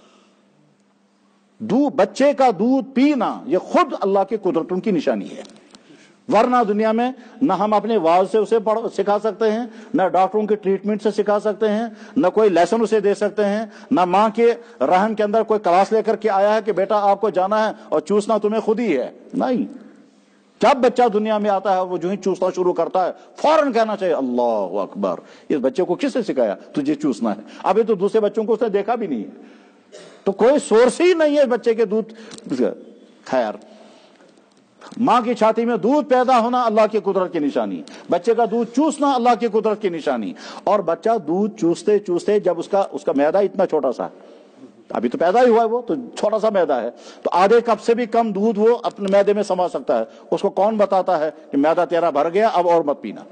Speaker 1: دودھ بچے کا دودھ پینا یہ خود اللہ کی قدرتوں کی نشانی ہے، ورنہ دنیا میں نہ ہم اپنے واز سے اسے سکھا سکتے ہیں، نہ ڈاکٹروں کے ٹریٹمنٹ سے سکھا سکتے ہیں، نہ کوئی لیسن اسے دے سکتے ہیں، نہ ماں کے رحم کے اندر کوئی کلاس لے کر کے آیا ہے کہ بیٹا آپ کو جانا ہے اور چوسنا تمہیں خود ہی ہے۔ نہیں، جب بچہ دنیا میں آتا ہے وہ جو ہی چوسنا شروع کرتا ہے فوراً کہنا چاہیے اللہ اکبر، اس بچے کو کس نے سکھایا تجھے چوسنا ہے؟ ابھی تو دوسرے بچوں کو اس نے دیکھا بھی نہیں ہے، تو کوئی سورس ہی نہیں ہے بچے کے دودھ۔ خیر، ماں کی چھاتی میں دودھ پیدا ہونا اللہ کی قدرت کی نشانی، بچے کا دودھ چوسنا اللہ کی قدرت کی نشانی۔ اور بچہ دودھ چوستے چوستے جب اس کا اس کا میدا اتنا چھوٹا سا، ابھی تو پیدا ہی ہوا ہے وہ تو چھوٹا سا میدا ہے، تو آدھے کپ سے بھی کم دودھ وہ اپنے میدے میں سما سکتا ہے۔ اس کو کون بتاتا ہے کہ میدا تیرا بھر گیا اب اور مت پینا؟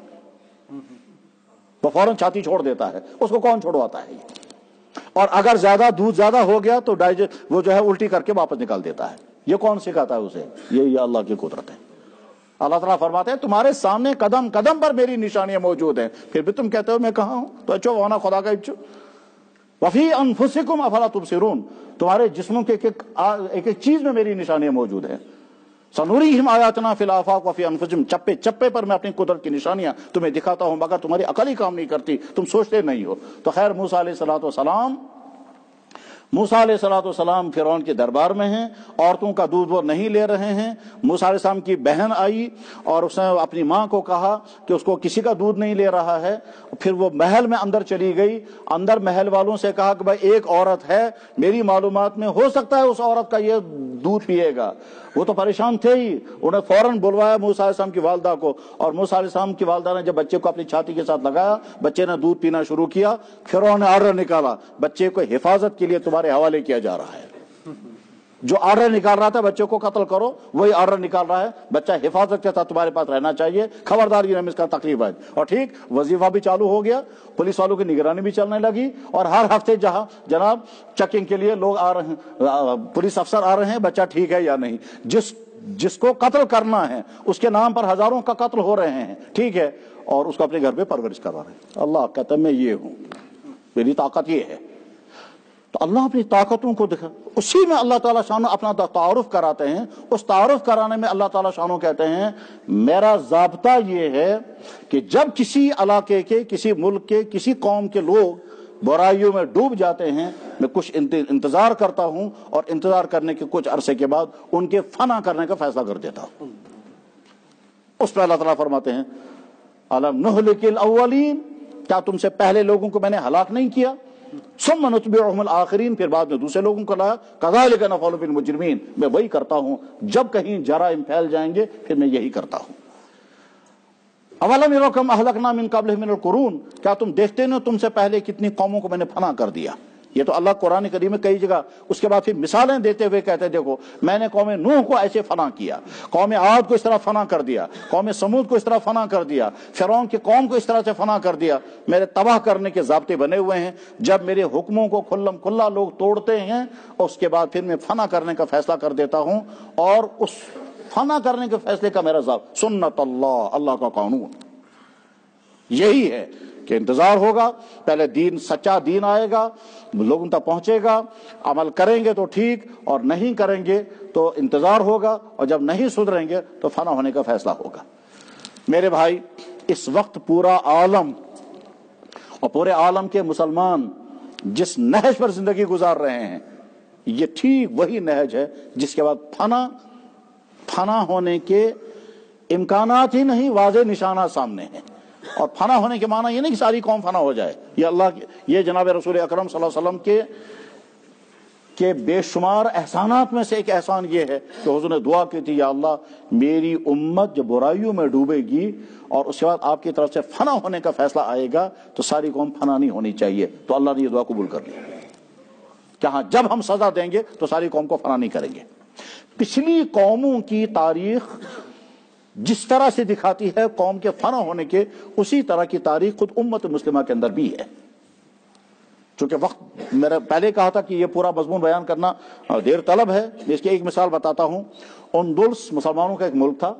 Speaker 1: وہ فوراً چھاتی چھوڑ دیتا ہے، اس کو کون چھوڑواتا ہے؟ اور اگر زیادہ دودھ زیادہ ہو گیا تو ڈائجسٹ وہ جو ہے الٹی کر کے واپس نکال دیتا ہے۔ یہ کون سکھاتا ہے اسے؟ یہ اللہ کی قدرت ہے۔ اللہ تعالیٰ فرماتے ہیں تمہارے سامنے قدم قدم پر میری نشانیاں موجود ہیں، پھر بھی تم کہتے ہو میں کہاں ہوں؟ تو اچھا وانا خدا کا اچھو وفی انفسکم افلا تبصرون، تمہارے جسموں کے ایک ایک ایک چیز میں میری نشانیاں موجود ہیں۔ سنوریہم آیاتنا فی الآفاق وفی انفسہم، چپے چپے پر میں اپنی قدرت کی نشانیاں تمہیں دکھاتا ہوں مگر تمہاری عقل ہی کام نہیں کرتی، تم سوچتے نہیں ہو۔ تو خیر موسیٰ علیہ الصلوۃ والسلام موسیٰ علیہ الصلوۃ والسلام فرعون کے دربار میں ہیں، عورتوں کا دودھ وہ نہیں لے رہے ہیں۔ موسیٰ علیہ السلام کی بہن آئی اور اس نے اپنی ماں کو کہا کہ اس کو کسی کا دودھ نہیں لے رہا ہے، پھر وہ محل میں اندر چلی گئی، اندر محل والوں سے کہا کہ بھائی ایک عورت ہے میری معلومات میں ہو سکتا ہے اس عورت کا یہ دودھ پیے گا۔ وہ تو پریشان تھے ہی، انہوں نے فوراً بلوایا موسیٰ علیہ السلام کی والدہ کو، اور موسیٰ علیہ السلام کی والدہ نے جب بچے کو اپنی چھاتی کے ساتھ لگایا بچے نے دودھ پینا شروع کیا۔ فرعون نے آرڈر نکالا بچے کو حفاظت کے لیے تمہارے حوالے کیا جا رہا ہے۔ جو آرڈر نکال رہا تھا بچے کو قتل کرو وہی آرڈر نکال رہا ہے بچہ حفاظت کے ساتھ تمہارے پاس رہنا چاہیے، خبردار یہ اس کا تکلیف ہے۔ اور ٹھیک وظیفہ بھی چالو ہو گیا، پولیس والوں کی نگرانی بھی چلنے لگی، اور ہر ہفتے جہاں جناب چیکنگ کے لیے لوگ آ رہے ہیں، پولیس افسر آ رہے ہیں بچہ ٹھیک ہے یا نہیں۔ جس جس کو قتل کرنا ہے اس کے نام پر ہزاروں کا قتل ہو رہے ہیں، ٹھیک ہے، اور اس کو اپنے گھر پہ پرورش کروا رہے ہیں۔ اللہ کہتا ہے میں یہ ہوں، میری طاقت یہ ہے۔ تو اللہ اپنی طاقتوں کو دکھا، اسی میں اللہ تعالیٰ شانو اپنا تعارف کراتے ہیں۔ اس تعارف کرانے میں اللہ تعالیٰ شانو کہتے ہیں میرا ضابطہ یہ ہے کہ جب کسی علاقے کے، کسی ملک کے، کسی قوم کے لوگ برائیوں میں ڈوب جاتے ہیں، میں کچھ انتظار کرتا ہوں، اور انتظار کرنے کے کچھ عرصے کے بعد ان کے فنا کرنے کا فیصلہ کر دیتا ہوں۔ اس پہ اللہ تعالیٰ فرماتے ہیں الم نہلک الاولین، کیا تم سے پہلے لوگوں کو میں نے ہلاک نہیں کیا؟ ثم نتبعهم الآخرین، پھر بعد میں دوسرے لوگوں کو لایا۔ کذالک نفعل بالمجرمین، میں وہی کرتا ہوں جب کہیں جرائم پھیل جائیں گے پھر میں یہی کرتا ہوں۔ اولم یروا کم اہلکنا من قبلہم من القرون، کیا تم دیکھتے نہیں تم سے پہلے کتنی قوموں کو میں نے فنا کر دیا؟ یہ تو اللہ قرآن کریم میں کئی جگہ اس کے بعد پھر مثالیں دیتے ہوئے کہتے ہیں دیکھو میں نے قوم نوح کو ایسے فنا کیا، قوم عاد کو اس طرح فنا کر دیا، قوم سمود کو اس طرح فنا کر دیا، فرعون کی قوم کو اس طرح سے فنا کر دیا۔ میرے تباہ کرنے کے ضابطے بنے ہوئے ہیں، جب میرے حکموں کو کھلم کھلا لوگ توڑتے ہیں اس کے بعد پھر میں فنا کرنے کا فیصلہ کر دیتا ہوں، اور اس فنا کرنے کے فیصلے کا میرا ضابطہ سنت اللہ، اللہ کا قانون یہی ہے کہ انتظار ہوگا، پہلے دین، سچا دین آئے گا، لوگوں تک پہنچے گا، عمل کریں گے تو ٹھیک، اور نہیں کریں گے تو انتظار ہوگا، اور جب نہیں سدھریں گے تو فنا ہونے کا فیصلہ ہوگا۔ میرے بھائی اس وقت پورا عالم اور پورے عالم کے مسلمان جس نہج پر زندگی گزار رہے ہیں یہ ٹھیک وہی نہج ہے جس کے بعد فنا فنا ہونے کے امکانات ہی نہیں، واضح نشانات سامنے ہیں۔ اور فنا ہونے کے معنی یہ نہیں کہ ساری قوم فنا ہو جائے، یہ اللہ یہ جناب رسول اکرم صلی اللہ علیہ وسلم کے کہ بے شمار احسانات میں سے ایک احسان یہ ہے کہ حضور نے دعا کی تھی یا اللہ میری امت جب برائیوں میں ڈوبے گی اور اس کے بعد آپ کی طرف سے فنا ہونے کا فیصلہ آئے گا تو ساری قوم فنا نہیں ہونی چاہیے، تو اللہ نے یہ دعا قبول کر لی کہ ہاں جب ہم سزا دیں گے تو ساری قوم کو فنا نہیں کریں گے۔ پچھلی قوموں کی تاریخ جس طرح سے دکھاتی ہے قوم کے فنا ہونے کے، اسی طرح کی تاریخ خود امت مسلمہ کے اندر بھی ہے۔ چونکہ وقت میرا پہلے کہا تھا کہ یہ پورا مضمون بیان کرنا دیر طلب ہے، میں اس کی ایک مثال بتاتا ہوں۔ اندلس مسلمانوں کا ایک ملک تھا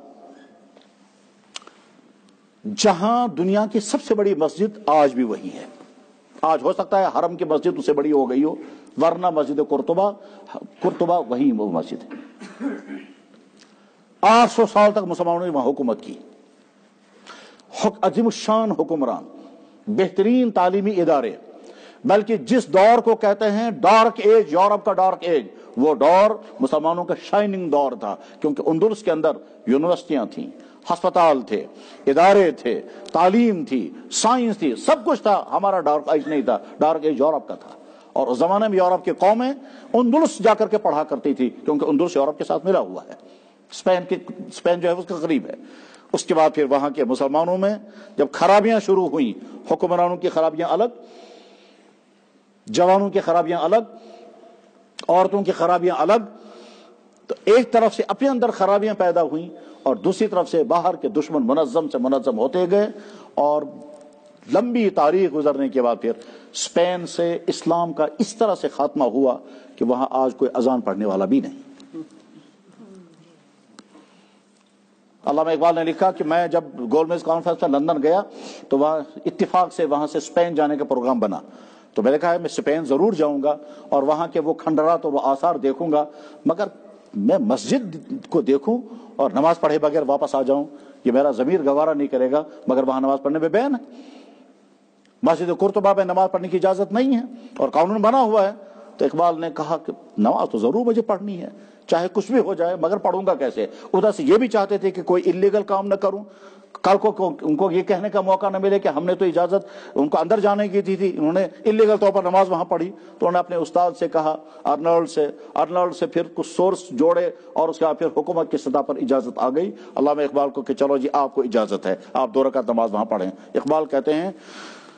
Speaker 1: جہاں دنیا کی سب سے بڑی مسجد آج بھی وہی ہے۔ آج ہو سکتا ہے حرم کی مسجد اس سے بڑی ہو گئی ہو، ورنہ مسجد قرطبہ قرطبہ وہی وہ مسجد ہے۔ آٹھ سو سال تک مسلمانوں نے وہاں حکومت کی، عظیم الشان حکمران، بہترین تعلیمی ادارے، بلکہ جس دور کو کہتے ہیں ڈارک ایج، یورپ کا ڈارک ایج، وہ دور مسلمانوں کا شائننگ دور تھا، کیونکہ اندلس کے اندر یونیورسٹیاں تھیں، ہسپتال تھے، ادارے تھے، تعلیم تھی، سائنس تھی، سب کچھ تھا۔ ہمارا ڈارک ایج نہیں تھا، ڈارک ایج یورپ کا تھا، اور اس زمانے میں یورپ کی قومیں اندلس جا کر کے پڑھا کرتی تھی، کیونکہ اندلس یورپ کے ساتھ ملا ہوا ہے، اسپین کے اسپین جو ہے اس کا قریب ہے۔ اس کے بعد پھر وہاں کے مسلمانوں میں جب خرابیاں شروع ہوئیں، حکمرانوں کی خرابیاں الگ، جوانوں کی خرابیاں الگ، عورتوں کی خرابیاں الگ، تو ایک طرف سے اپنے اندر خرابیاں پیدا ہوئیں اور دوسری طرف سے باہر کے دشمن منظم سے منظم ہوتے گئے، اور لمبی تاریخ گزرنے کے بعد پھر اسپین سے اسلام کا اس طرح سے خاتمہ ہوا کہ وہاں آج کوئی اذان پڑھنے والا بھی نہیں۔ علامہ اقبال نے لکھا کہ میں جب گول میز کانفرنس میں لندن گیا تو وہاں اتفاق سے وہاں سے اسپین جانے کا پروگرام بنا، تو میں نے کہا میں اسپین ضرور جاؤں گا اور وہاں کے وہ کھنڈرات اور وہ آثار دیکھوں گا، مگر میں مسجد کو دیکھوں اور نماز پڑھے بغیر واپس آ جاؤں یہ میرا ضمیر گوارا نہیں کرے گا، مگر وہاں نماز پڑھنے میں بین ہے، مسجد قرطبہ میں نماز پڑھنے کی اجازت نہیں ہے اور قانون بنا ہوا ہے۔ تو اقبال نے کہا کہ نماز تو ضرور مجھے پڑھنی ہے، چاہے کچھ بھی ہو جائے، مگر پڑھوں گا کیسے؟ ادھر سے یہ بھی چاہتے تھے کہ کوئی الیگل کام نہ کروں، کل کو ان کو یہ کہنے کا موقع نہ ملے کہ ہم نے تو اجازت ان کو اندر جانے کی دی تھی، انہوں نے الیگل طور پر نماز وہاں پڑھی۔ تو انہوں نے اپنے استاد سے کہا، ارنولڈ سے ارنولڈ سے پھر کچھ سورس جوڑے اور اس کے بعد پھر حکومت کی سطح پر اجازت آ گئی علامہ اقبال کو کہ چلو جی آپ کو اجازت ہے، آپ دو رکعت نماز وہاں پڑھیں۔ اقبال کہتے ہیں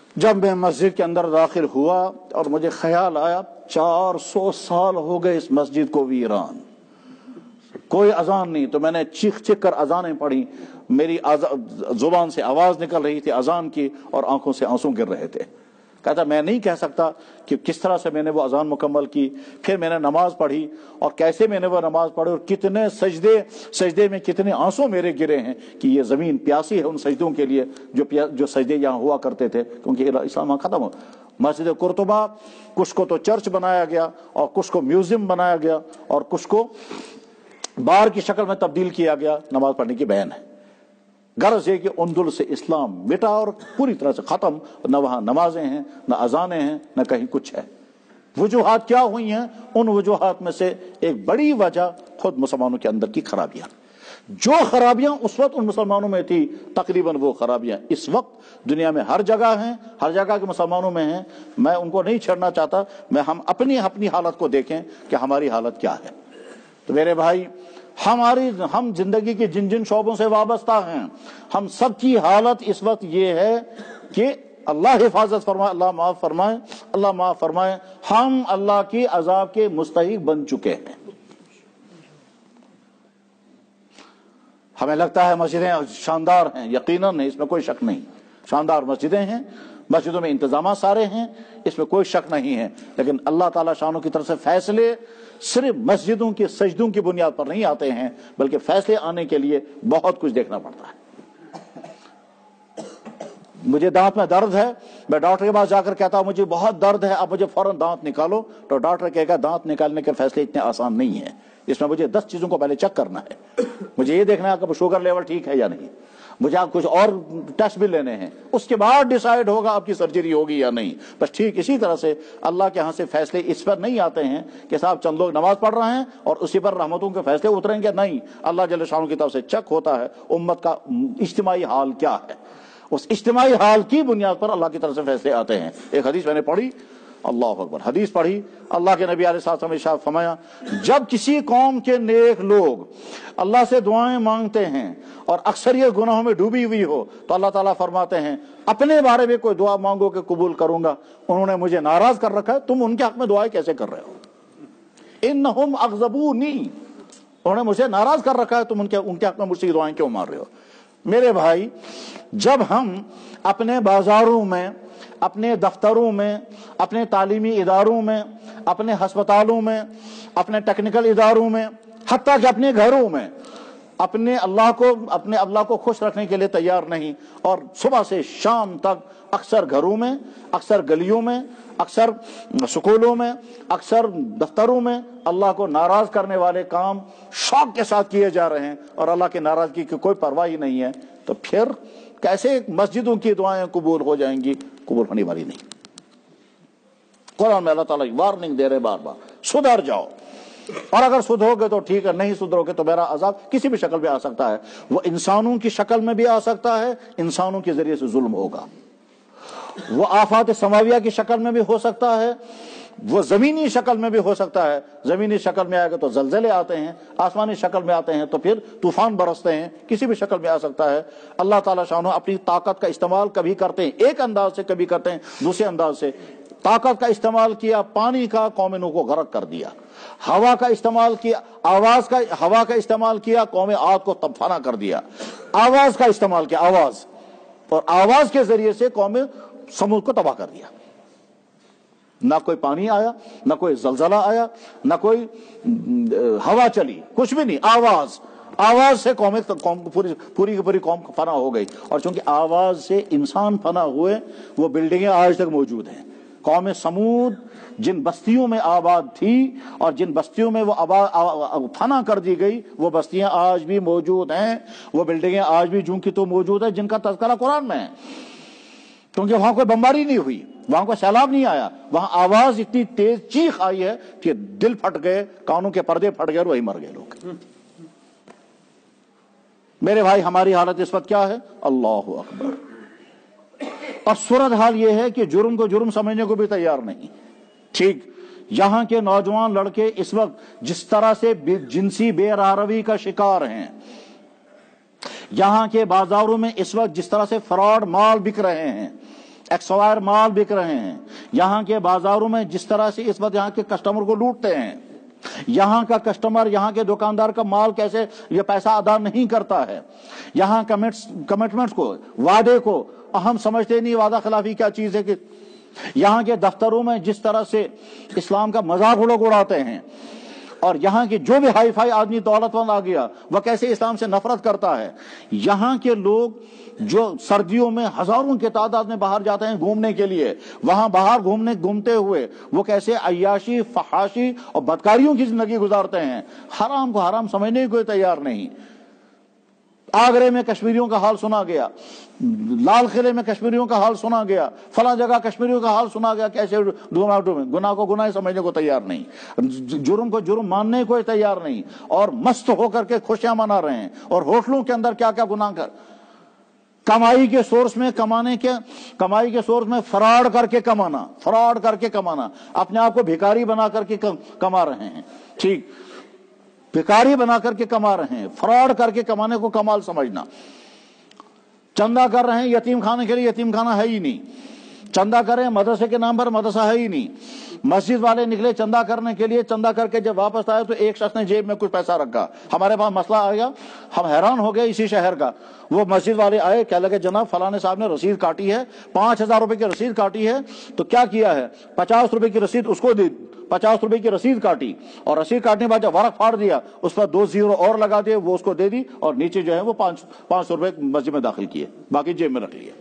Speaker 1: جب میں مسجد کے اندر داخل ہوا اور مجھے خیال آیا چار سو سال ہو گئے اس مسجد کو ویران، کوئی اذان نہیں، تو میں نے چیخ چیخ کر اذانیں پڑھی، میری زبان سے آواز نکل رہی تھی اذان کی اور آنکھوں سے آنسو گر رہے تھے۔ کہتا میں نہیں کہہ سکتا کہ کس طرح سے میں نے وہ اذان مکمل کی، پھر میں نے نماز پڑھی اور کیسے میں نے وہ نماز پڑھی اور کتنے سجدے سجدے میں کتنے آنسو میرے گرے ہیں کہ یہ زمین پیاسی ہے ان سجدوں کے لیے جو جو سجدے یہاں ہوا کرتے تھے، کیونکہ اسلام ختم ہو۔ مسجد قرطبہ کچھ کو تو چرچ بنایا گیا اور کچھ کو میوزیم بنایا گیا اور کچھ کو بار کی شکل میں تبدیل کیا گیا، نماز پڑھنے کی بہن ہے۔ غرض یہ کہ اندلس سے اسلام مٹا اور پوری طرح سے ختم، نہ وہاں نمازیں ہیں، نہ اذانیں ہیں، نہ کہیں کچھ ہے۔ وجوہات کیا ہوئی ہیں؟ ان وجوہات میں سے ایک بڑی وجہ خود مسلمانوں کے اندر کی خرابیاں، جو خرابیاں اس وقت ان مسلمانوں میں تھی تقریباً وہ خرابیاں اس وقت دنیا میں ہر جگہ ہیں، ہر جگہ کے مسلمانوں میں ہیں۔ میں ان کو نہیں چھیڑنا چاہتا، میں ہم اپنی اپنی حالت کو دیکھیں کہ ہماری حالت کیا ہے۔ تو میرے بھائی، ہماری ہم زندگی کے جن جن شعبوں سے وابستہ ہیں، ہم سب کی حالت اس وقت یہ ہے کہ اللہ حفاظت فرمائے، اللہ معاف فرمائے، اللہ معاف فرمائے، ہم اللہ کی عذاب کے مستحق بن چکے ہیں۔ ہمیں لگتا ہے مسجدیں شاندار ہیں، یقیناً اس میں کوئی شک نہیں، شاندار مسجدیں ہیں، مسجدوں میں انتظامات سارے ہیں، اس میں کوئی شک نہیں ہے، لیکن اللہ تعالیٰ شانوں کی طرف سے فیصلے صرف مسجدوں کے سجدوں کی بنیاد پر نہیں آتے ہیں، بلکہ فیصلے آنے کے لیے بہت کچھ دیکھنا پڑتا ہے۔ مجھے دانت میں درد ہے، میں ڈاکٹر کے پاس جا کر کہتا ہوں مجھے بہت درد ہے، اب مجھے فوراً دانت نکالو، تو ڈاکٹر کہے گا دانت نکالنے کے فیصلے اتنے آسان نہیں ہیں، اس میں مجھے دس چیزوں کو پہلے چیک کرنا ہے، مجھے یہ دیکھنا ہے کہ شوگر لیول ٹھیک ہے یا نہیں، مجھے آپ کچھ اور ٹیسٹ بھی لینے ہیں، اس کے بعد ڈیسائیڈ ہوگا آپ کی سرجری ہوگی یا نہیں۔ بس ٹھیک اسی طرح سے اللہ کے ہاں سے فیصلے اس پر نہیں آتے ہیں کہ صاحب چند لوگ نماز پڑھ رہے ہیں اور اسی پر رحمتوں کے فیصلے اتریں گے، نہیں، اللہ جل شانہ کی طرف سے چیک ہوتا ہے امت کا اجتماعی حال کیا ہے، اس اجتماعی حال کی بنیاد پر اللہ کی طرف سے فیصلے آتے ہیں۔ ایک حدیث میں نے پڑھی، اللہ اکبر، حدیث پڑھی، اللہ کے نبی علیہ الصلوۃ والسلام نے ارشاد فرمایا جب کسی قوم کے نیک لوگ اللہ سے دعائیں مانگتے ہیں اور اکثریت گناہوں میں ڈوبی ہوئی ہو تو اللہ تعالیٰ فرماتے ہیں اپنے بارے میں کوئی دعا مانگو کہ قبول کروں گا، انہوں نے مجھے ناراض کر رکھا ہے، تم ان کے حق میں دعائیں کیسے کر رہے ہو؟ انہم اغضبونی، انہوں نے مجھے ناراض کر رکھا ہے، تم ان کے ان کے حق میں مجھ سے دعائیں کیوں مانگ رہے ہو؟ میرے بھائی، جب ہم اپنے بازاروں میں، اپنے دفتروں میں، اپنے تعلیمی اداروں میں، اپنے ہسپتالوں میں، اپنے ٹیکنیکل اداروں میں، حتیٰ کہ اپنے گھروں میں اپنے اللہ کو اپنے اللہ کو خوش رکھنے کے لیے تیار نہیں، اور صبح سے شام تک اکثر گھروں میں، اکثر گلیوں میں، اکثر سکولوں میں، اکثر دفتروں میں اللہ کو ناراض کرنے والے کام شوق کے ساتھ کیے جا رہے ہیں اور اللہ کی ناراضگی کی کوئی پرواہ ہی نہیں ہے، تو پھر کیسے مسجدوں کی دعائیں قبول ہو جائیں گی؟ قبول ہونے والی نہیں۔ قرآن میں اللہ تعالیٰ وارننگ دے رہے بار بار، سدھر جاؤ، اور اگر سدھرو گے تو ٹھیک ہے، نہیں سدھرو گے تو میرا عذاب کسی بھی شکل میں آ سکتا ہے، وہ انسانوں کی شکل میں بھی آ سکتا ہے، انسانوں کے ذریعے سے ظلم ہوگا، وہ آفات سماویہ کی شکل میں بھی ہو سکتا ہے، وہ زمینی شکل میں بھی ہو سکتا ہے، زمینی شکل میں آئے گا تو زلزلے آتے ہیں، آسمانی شکل میں آتے ہیں تو پھر طوفان برستے ہیں، کسی بھی شکل میں آ سکتا ہے۔ اللہ تعالیٰ شانہ اپنی طاقت کا استعمال کبھی کرتے ہیں ایک انداز سے، کبھی کرتے ہیں دوسرے انداز سے۔ طاقت کا استعمال کیا، پانی کا، قوم نوح کو غرق کر دیا، ہوا کا استعمال کیا، آواز کا ہوا کا استعمال کیا، قوم عاد کو تبخانہ کر دیا، آواز کا استعمال کیا، آواز، اور آواز کے ذریعے سے قوم سمود کو تباہ کر دیا۔ نہ کوئی پانی آیا، نہ کوئی زلزلہ آیا، نہ کوئی ہوا چلی، کچھ بھی نہیں، آواز آواز سے قوم قوم پوری پوری کی پوری قوم فنا ہو گئی، اور چونکہ آواز سے انسان فنا ہوئے وہ بلڈنگیں آج تک موجود ہیں۔ قوم سمود جن بستیوں میں آباد تھی اور جن بستیوں میں وہ فنا کر دی گئی، وہ بستیاں آج بھی موجود ہیں، وہ بلڈنگیں آج بھی جوں کی تو موجود ہیں جن کا تذکرہ قرآن میں ہے، کیونکہ وہاں کوئی بمباری نہیں ہوئی، وہاں کوئی سیلاب نہیں آیا، وہاں آواز اتنی تیز چیخ آئی ہے کہ دل پھٹ گئے، کانوں کے پردے پھٹ گئے اور وہی مر گئے لوگ۔ میرے بھائی، ہماری حالت اس وقت کیا ہے؟ اللہ اکبر۔ اور صورت حال یہ ہے کہ جرم کو جرم سمجھنے کو بھی تیار نہیں۔ ٹھیک، یہاں کے نوجوان لڑکے اس وقت جس طرح سے جنسی بے راروی کا شکار ہیں، یہاں کے بازاروں میں اس وقت جس طرح سے فراڈ مال بک رہے ہیں، ایکسپائر مال بک رہے ہیں، یہاں کے بازاروں میں جس طرح سے اس وقت یہاں کے کسٹمر کو لوٹتے ہیں، یہاں کا کسٹمر یہاں کے دکاندار کا مال کیسے یہ پیسہ ادا نہیں کرتا ہے، یہاں کمٹمنٹس کو، وعدے کو اہم سمجھتے نہیں، وعدہ خلافی کیا چیز ہے، کہ یہاں کے دفتروں میں جس طرح سے اسلام کا مذاق لوگ اڑاتے ہیں، اور یہاں کے جو بھی ہائی فائی آدمی دولت مند آ گیا وہ کیسے اسلام سے نفرت کرتا ہے، یہاں کے لوگ جو سردیوں میں ہزاروں کے تعداد میں باہر جاتے ہیں گھومنے کے لیے، وہاں باہر گھومنے گھومتے ہوئے وہ کیسے عیاشی، فحاشی اور بدکاریوں کی زندگی گزارتے ہیں، حرام کو حرام سمجھنے کی کوئی تیار نہیں۔ آگرے میں کشمیریوں کا حال سنا گیا، لال قلعے میں کشمیریوں کا حال سنا گیا، فلاں جگہ کشمیریوں کا حال سنا گیا، کیسے گناہ کو گناہ سمجھنے کو تیار نہیں، جرم کو جرم ماننے کو تیار نہیں، اور مست ہو کر کے خوشیاں منا رہے ہیں، اور ہوٹلوں کے اندر کیا کیا گناہ کر کمائی کے سورس میں کمانے کے کمائی کے سورس میں فراڈ کر کے کمانا، فراڈ کر کے کمانا، اپنے آپ کو بھکاری بنا کر کے کما رہے ہیں، ٹھیک، بھکاری بنا کر کے کما رہے ہیں، فراڈ کر کے کمانے کو کمال سمجھنا، چندہ کر رہے ہیں یتیم خانے کے لیے، یتیم خانہ ہے ہی نہیں، چندہ کریں مدرسے کے نام پر، مدرسہ ہے ہی نہیں، مسجد والے نکلے چندہ کرنے کے لیے، چندہ کر کے جب واپس آئے تو ایک شخص نے جیب میں کچھ پیسہ رکھا، ہمارے پاس مسئلہ آ گیا، ہم حیران ہو گئے اسی شہر کا، وہ مسجد والے آئے، کہنے لگے جناب فلانے صاحب نے رسید کاٹی ہے، پانچ ہزار روپے کی رسید کاٹی ہے، تو کیا کیا ہے، پچاس روپے کی رسید اس کو دی، پچاس روپے کی رسید کاٹی، اور رسید کاٹنے کے بعد جب ورق پھاڑ دیا اس پر دو زیرو اور لگا دیے، وہ اس کو دے دی، اور نیچے جو ہے وہ پانچ پانچ سو روپے مسجد میں داخل کیے، باقی جیب میں رکھ لیے۔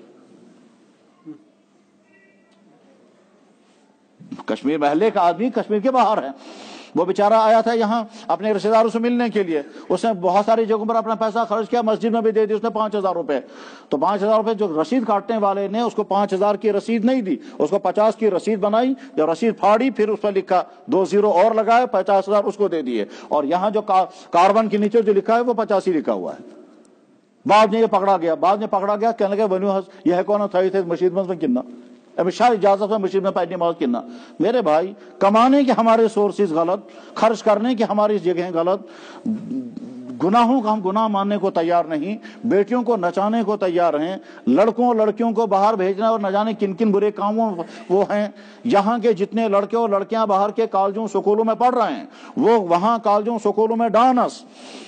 Speaker 1: کشمیر محلے کا آدمی کشمیر کے باہر ہے، وہ بیچارہ آیا تھا یہاں اپنے رشتے داروں سے ملنے کے لیے، اس نے بہت ساری جگہوں پر اپنا پیسہ خرچ کیا، مسجد میں بھی دے دی اس نے پانچ ہزار روپے، تو پانچ ہزار روپے جو رسید کاٹنے والے نے اس کو پانچ ہزار کی رسید نہیں دی، اس کو پچاس کی رسید بنائی، جب رسید پھاڑی پھر اس پر لکھا دو زیرو اور لگائے، پچاس ہزار اس کو دے دیے، اور یہاں جو کاربن کے نیچے جو لکھا ہے وہ پچاسی لکھا ہوا ہے۔ بعد میں یہ پکڑا گیا، بعد میں پکڑا گیا کہنے لگے بنو یہ ہے کون تھا تھے مسجد میں کننا ابھی شاہ اجازت میں مسجد میں پہلی نماز کننا۔ میرے بھائی کمانے کے ہمارے سورسز غلط، خرچ کرنے کے ہماری جگہیں غلط، گناہوں کا ہم گناہ ماننے کو تیار نہیں، بیٹیوں کو نچانے کو تیار ہیں، لڑکوں لڑکیوں کو باہر بھیجنا اور نہ جانے کن کن برے کاموں وہ ہیں۔ یہاں کے جتنے لڑکے اور لڑکیاں باہر کے کالجوں سکولوں میں پڑھ رہے ہیں، وہ وہاں کالجوں سکولوں میں ڈانس،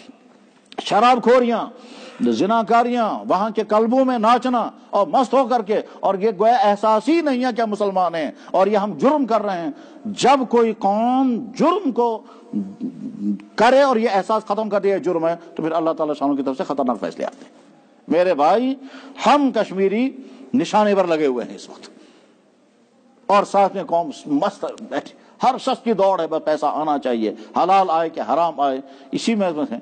Speaker 1: شراب خوریاں، زناکاریاں، وہاں کے کلبوں میں ناچنا اور مست ہو کر کے، اور یہ گویا احساس ہی نہیں ہے کہ ہم مسلمان ہیں اور یہ ہم جرم کر رہے ہیں۔ جب کوئی قوم جرم کو کرے اور یہ احساس ختم کر دے جرم ہے تو پھر اللہ تعالیٰ شانوں کی طرف سے خطرناک فیصلے آتے ہیں۔ میرے بھائی ہم کشمیری نشانے پر لگے ہوئے ہیں اس وقت، اور ساتھ میں قوم مست بیٹھی، ہر شخص کی دوڑ ہے بس پیسہ آنا چاہیے، حلال آئے کہ حرام آئے، اسی میں ہے۔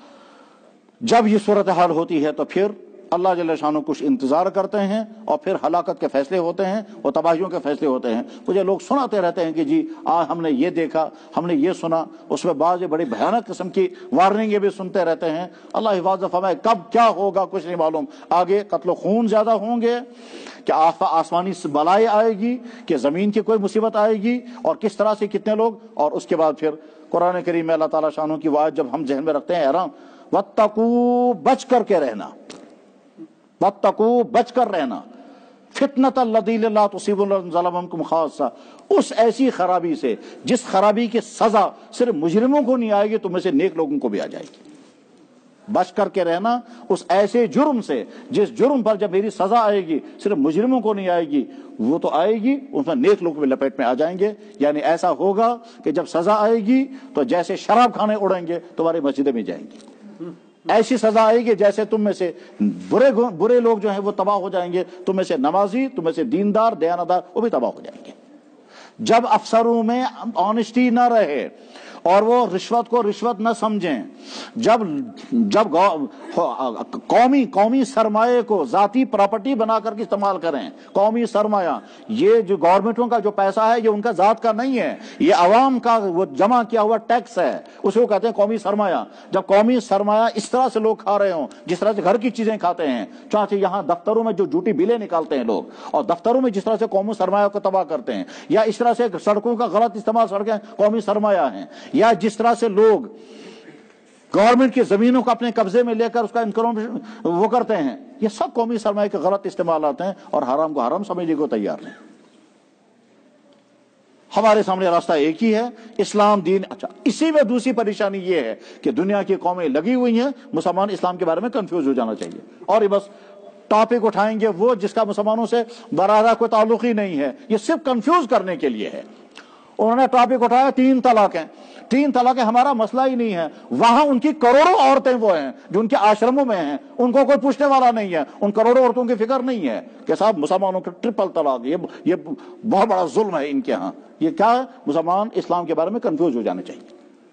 Speaker 1: جب یہ صورتحال ہوتی ہے تو پھر اللہ جل شانہ کچھ انتظار کرتے ہیں، اور پھر ہلاکت کے فیصلے ہوتے ہیں اور تباہیوں کے فیصلے ہوتے ہیں۔ مجھے لوگ سناتے رہتے ہیں کہ جی آج ہم نے یہ دیکھا، ہم نے یہ سنا، اس میں بعض بڑی بھیانک قسم کی وارننگیں بھی سنتے رہتے ہیں۔ اللہ حفاظت فرمائے، کب کیا ہوگا کچھ نہیں معلوم، آگے قتل و خون زیادہ ہوں گے، کہ آسمانی بلائی آئے گی، کہ زمین کی کوئی مصیبت آئے گی، اور کس طرح سے کتنے لوگ، اور اس کے بعد پھر قرآن کریم میں اللہ تعالیٰ شانوں کی وہ آیت جب ہم ذہن میں رکھتے ہیں حیران، وَاتَّقُوا بچ کر کے رہنا، وَاتَّقُوا بچ کر رہنا، فِتْنَةَ الَّذِينَ لَا تُصِيبُ الَّذِينَ ظَلَمُوا مِنكُمْ خَاصَّةً، اس ایسی خرابی سے جس خرابی کی سزا صرف مجرموں کو نہیں آئے گی، تم میں سے نیک لوگوں کو بھی آ جائے گی۔ بچ کر کے رہنا اس ایسے جرم سے جس جرم پر جب میری سزا آئے گی صرف مجرموں کو نہیں آئے گی، وہ تو آئے گی، اس میں نیک لوگ بھی لپیٹ میں آ جائیں گے۔ یعنی ایسا ہوگا کہ جب سزا آئے گی تو جیسے شراب کھانے اڑیں گے تمہاری مسجدیں میں جائیں گی، ایسی سزا آئے گی جیسے تم میں سے برے برے لوگ جو ہیں وہ تباہ ہو جائیں گے، تم میں سے نمازی، تم میں سے دیندار دیانتدار وہ بھی تباہ ہو جائیں گے۔ جب افسروں میں آنیسٹی نہ رہے اور وہ رشوت کو رشوت نہ سمجھیں، جب جب قومی قومی سرمایہ کو ذاتی پراپرٹی بنا کر کے استعمال کریں، قومی سرمایہ یہ جو گورنمنٹوں کا جو پیسہ ہے یہ ان کا ذات کا نہیں ہے، یہ عوام کا وہ جمع کیا ہوا ٹیکس ہے، اسے وہ کہتے ہیں قومی سرمایہ۔ جب قومی سرمایہ اس طرح سے لوگ کھا رہے ہوں جس طرح سے گھر کی چیزیں کھاتے ہیں، چاہے یہاں دفتروں میں جو جھوٹی بلیں نکالتے ہیں لوگ، اور دفتروں میں جس طرح سے قومی سرمایہ کو تباہ کرتے ہیں، یا اس طرح سے سڑکوں کا غلط استعمال، سڑکیں قومی سرمایہ ہیں، یا جس طرح سے لوگ گورنمنٹ کی زمینوں کو اپنے قبضے میں لے کر اس کا انکرومنٹ وہ کرتے ہیں، یہ سب قومی سرمایہ کے غلط استعمالات ہیں اور حرام کو حرام سمجھنے کو تیار نہیں. ہمارے سامنے راستہ ایک ہی ہے، اسلام دین. اچھا، اسی میں دوسری پریشانی یہ ہے کہ دنیا کی قومیں لگی ہوئی ہیں مسلمان اسلام کے بارے میں کنفیوز ہو جانا چاہیے، اور یہ بس ٹاپک اٹھائیں گے وہ جس کا مسلمانوں سے براہ راست کوئی تعلق ہی نہیں ہے، یہ صرف کنفیوز کرنے کے لیے ہے. انہوں نے ٹاپک اٹھایا تین طلاقیں. تین طلاقیں ہمارا مسئلہ ہی نہیں ہے. وہاں ان کی کروڑوں عورتیں وہ ہیں جو ان کے آشرموں میں ہیں، ان کو کوئی پوچھنے والا نہیں ہے. ان کروڑوں عورتوں کی فکر نہیں ہے کہ صاحب مسلمانوں کے ٹرپل طلاق یہ یہ بہت بڑا ظلم ہے ان کے ہاں. یہ کیا ہے؟ مسلمان اسلام کے بارے میں کنفیوز ہو جانے چاہیے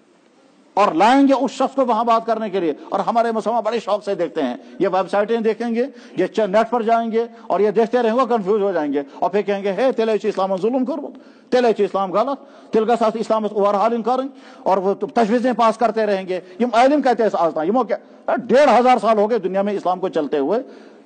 Speaker 1: اور لائیں گے اس شخص کو وہاں بات کرنے کے لیے. اور ہمارے مسلمان بڑے شوق سے دیکھتے ہیں، یہ ویب سائٹیں دیکھیں گے، یہ نیٹ پر جائیں گے اور یہ دیکھتے رہیں گے، کنفیوز ہو جائیں گے اور پھر کہیں گے ہے تیلے اسلام ظلم کرو، تیلے اسلام غلط، تل کا ساتھ اسلام اوور حال کریں، اور وہ تجویزیں پاس کرتے رہیں گے. یہ علم کہتے ہیں آج تک ڈیڑھ ہزار سال ہو گئے دنیا میں اسلام کو چلتے ہوئے.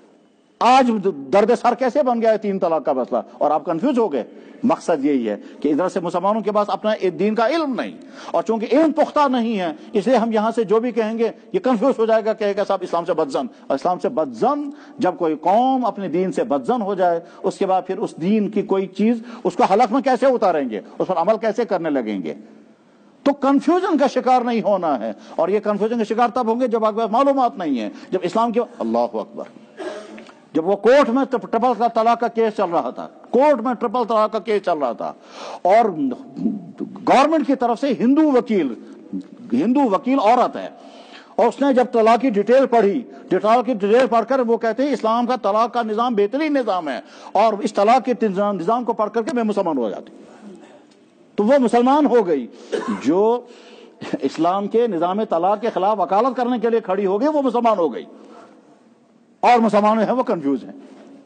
Speaker 1: آج درد سر کیسے بن گیا ہے تین طلاق کا مسئلہ اور آپ کنفیوز ہو گئے؟ مقصد یہی ہے کہ ادھر سے مسلمانوں کے پاس اپنا دین کا علم نہیں، اور چونکہ علم پختہ نہیں ہے اس لیے ہم یہاں سے جو بھی کہیں گے یہ کنفیوز ہو جائے گا، کہے گا صاحب اسلام سے بدزن. اور اسلام سے بدزن جب کوئی قوم اپنے دین سے بدزن ہو جائے اس کے بعد پھر اس دین کی کوئی چیز اس کو حلق میں کیسے اتاریں گے، اس پر عمل کیسے کرنے لگیں گے؟ تو کنفیوژن کا شکار نہیں ہونا ہے. اور یہ کنفیوژن کا شکار تب ہوں گے جب آپ کے پاس معلومات نہیں ہے. جب اسلام کے اللہ اکبر، جب وہ کورٹ میں ٹرپل طلاق کا کیس چل رہا تھا، کورٹ میں ٹرپل طلاق کا کیس چل رہا تھا، اور گورنمنٹ کی طرف سے ہندو وکیل ہندو وکیل عورت ہے، اور اس نے جب طلاق کی ڈیٹیل پڑھی، ڈیٹیل کی ڈیٹیل پڑھ کر وہ کہتے ہیں اسلام کا طلاق کا نظام بہترین نظام ہے، اور اس طلاق کے نظام کو پڑھ کر کے میں مسلمان ہو جاتی. تو وہ مسلمان ہو گئی. جو اسلام کے نظام طلاق کے خلاف وکالت کرنے کے لیے کھڑی ہو گئی وہ مسلمان ہو گئی، اور مسلمان ہیں وہ کنفیوز ہیں.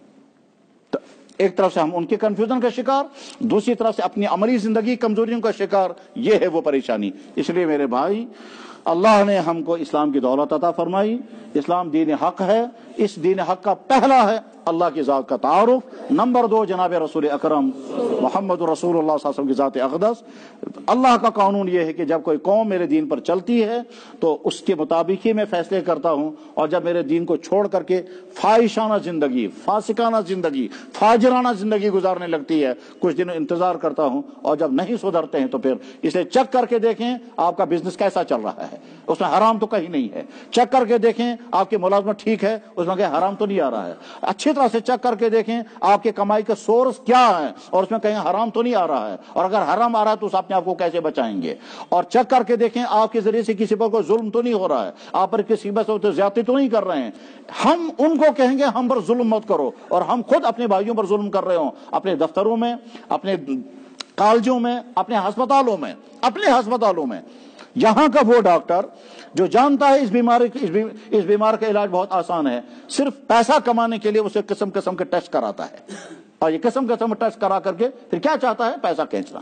Speaker 1: تو ایک طرف سے ہم ان کے کنفیوژن کا شکار، دوسری طرف سے اپنی عملی زندگی کمزوریوں کا شکار. یہ ہے وہ پریشانی. اس لیے میرے بھائی، اللہ نے ہم کو اسلام کی دولت عطا فرمائی. اسلام دین حق ہے. اس دین حق کا پہلا ہے اللہ کی ذات کا تعارف، نمبر دو جناب رسول اکرم محمد رسول اللہ صلی اللہ علیہ وسلم کی ذات اقدس. اللہ کا قانون یہ ہے کہ جب کوئی قوم میرے دین پر چلتی ہے تو اس کے مطابق ہی میں فیصلے کرتا ہوں، اور جب میرے دین کو چھوڑ کر کے فاحشانہ زندگی، فاسقانہ زندگی، فاجرانہ زندگی گزارنے لگتی ہے، کچھ دن انتظار کرتا ہوں، اور جب نہیں سدھرتے ہیں تو پھر اسے چیک کر کے دیکھیں آپ کا بزنس کیسا چل رہا ہے، اس میں حرام تو کہیں نہیں ہے. چیک کر کے دیکھیں آپ کی ملازمت ٹھیک ہے، اس میں کہیں حرام تو نہیں آ رہا ہے. اچھی طرح سے چیک کر کے دیکھیں آپ کے کمائی کا سورس کیا ہے، اور اس میں کہیں حرام تو نہیں آ رہا ہے، اور اگر حرام آ رہا ہے تو اس اپنے آپ کو کیسے بچائیں گے. اور چیک کر کے دیکھیں آپ کے ذریعے سے کسی پر کوئی ظلم تو نہیں ہو رہا ہے، آپ پر کسی پر زیادتی تو نہیں کر رہے ہیں. ہم ان کو کہیں گے ہم پر ظلم مت کرو، اور ہم خود اپنے بھائیوں پر ظلم کر رہے ہوں، اپنے دفتروں میں، اپنے کالجوں میں، اپنے ہسپتالوں میں اپنے ہسپتالوں میں یہاں کا وہ ڈاکٹر جو جانتا ہے اس بیماری اس بیمار کا علاج بہت آسان ہے، صرف پیسہ کمانے کے لیے اسے قسم قسم کے ٹیسٹ کراتا ہے، اور یہ قسم قسم ٹیسٹ کرا کر کے پھر کیا چاہتا ہے؟ پیسہ کھینچنا.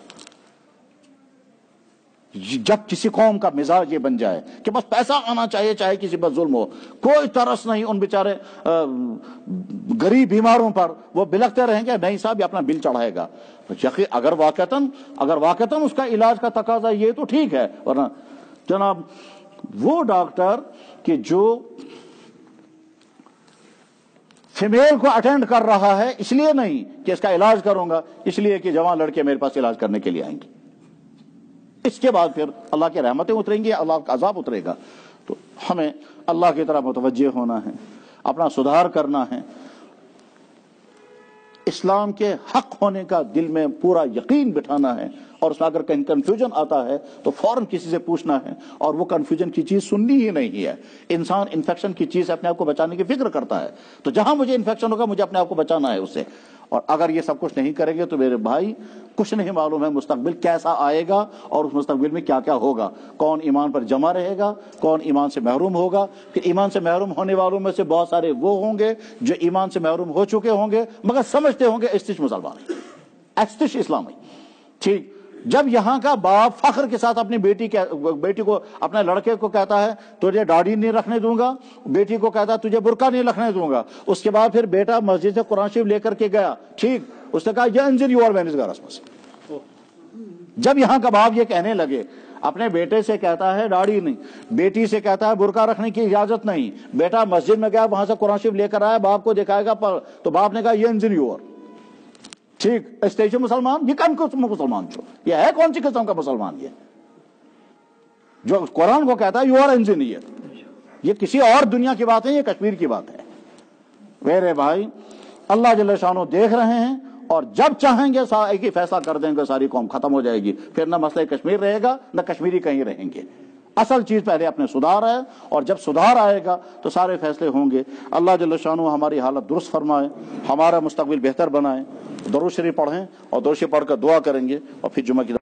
Speaker 1: جب کسی قوم کا مزاج یہ بن جائے کہ بس پیسہ آنا چاہیے چاہے کسی پر ظلم ہو، کوئی ترس نہیں ان بیچارے غریب بیماروں پر، وہ بلکتے رہیں گے نہیں صاحب یہ اپنا بل چڑھائے گا. اگر واقعتاً اگر واقعتاً اس کا علاج کا تقاضا یہ تو ٹھیک ہے، ورنہ جناب وہ ڈاکٹر کہ جو فیمیل کو اٹینڈ کر رہا ہے اس لیے نہیں کہ اس کا علاج کروں گا، اس لیے کہ جوان لڑکے میرے پاس علاج کرنے کے لیے آئیں گے، اس کے بعد پھر اللہ کی رحمتیں اتریں گی، اللہ کا عذاب اترے گا. تو ہمیں اللہ کی طرف متوجہ ہونا ہے، اپنا سدھار کرنا ہے، اسلام کے حق ہونے کا دل میں پورا یقین بٹھانا ہے، اور اس میں اگر کہیں کنفیوژن آتا ہے تو فوراً کسی سے پوچھنا ہے، اور وہ کنفیوژن کی چیز سننی ہی نہیں ہے. انسان انفیکشن کی چیز اپنے آپ کو بچانے کی فکر کرتا ہے، تو جہاں مجھے انفیکشن ہوگا مجھے اپنے آپ کو بچانا ہے اس سے. اور اگر یہ سب کچھ نہیں کریں گے تو میرے بھائی کچھ نہیں معلوم ہے مستقبل کیسا آئے گا، اور اس مستقبل میں کیا کیا ہوگا. کون ایمان پر جمع رہے گا، کون ایمان سے محروم ہوگا. پھر ایمان سے محروم ہونے والوں میں سے بہت سارے وہ ہوں گے جو ایمان سے محروم ہو چکے ہوں گے مگر سمجھتے ہوں گے استش مسلمان استش اسلامی. ٹھیک، جب یہاں کا باپ فخر کے ساتھ اپنی بیٹی بیٹی کو اپنے لڑکے کو کہتا ہے تجھے داڑھی نہیں رکھنے دوں گا، بیٹی کو کہتا ہے تجھے برقع نہیں رکھنے دوں گا، اس کے بعد پھر بیٹا مسجد سے قرآن شریف لے کر کے گیا، ٹھیک، اس نے کہا یہ انزل یور مینز گارس. جب یہاں کا باپ یہ کہنے لگے اپنے بیٹے سے کہتا ہے داڑھی نہیں، بیٹی سے کہتا ہے برقع رکھنے کی اجازت نہیں، بیٹا مسجد میں گیا وہاں سے قرآن شریف لے کر آیا، باپ کو دکھائے گا پر تو باپ نے کہا یہ انجینئر ٹھیک اسٹیج مسلمان، یہ کم قسم مسلمان چھو، یہ ہے کون سی قسم کا مسلمان؟ یہ جو قرآن کو کہتا ہے یو آر انجینئر، یہ کسی اور دنیا کی بات ہے، یہ کشمیر کی بات ہے۔ میرے بھائی اللہ جل شانہ دیکھ رہے ہیں، اور جب چاہیں گے ایک ہی فیصلہ کر دیں گے، ساری قوم ختم ہو جائے گی، پھر نہ مسئلہ کشمیر رہے گا نہ کشمیری کہیں رہیں گے۔ اصل چیز پہلے اپنے سدھار ہے، اور جب سدھار آئے گا تو سارے فیصلے ہوں گے۔ اللہ جل شانہ ہماری حالت درست فرمائے، ہمارا مستقبل بہتر بنائے۔ درود شریف پڑھیں اور درود شریف پڑھ کر دعا کریں گے، اور پھر جمعہ کی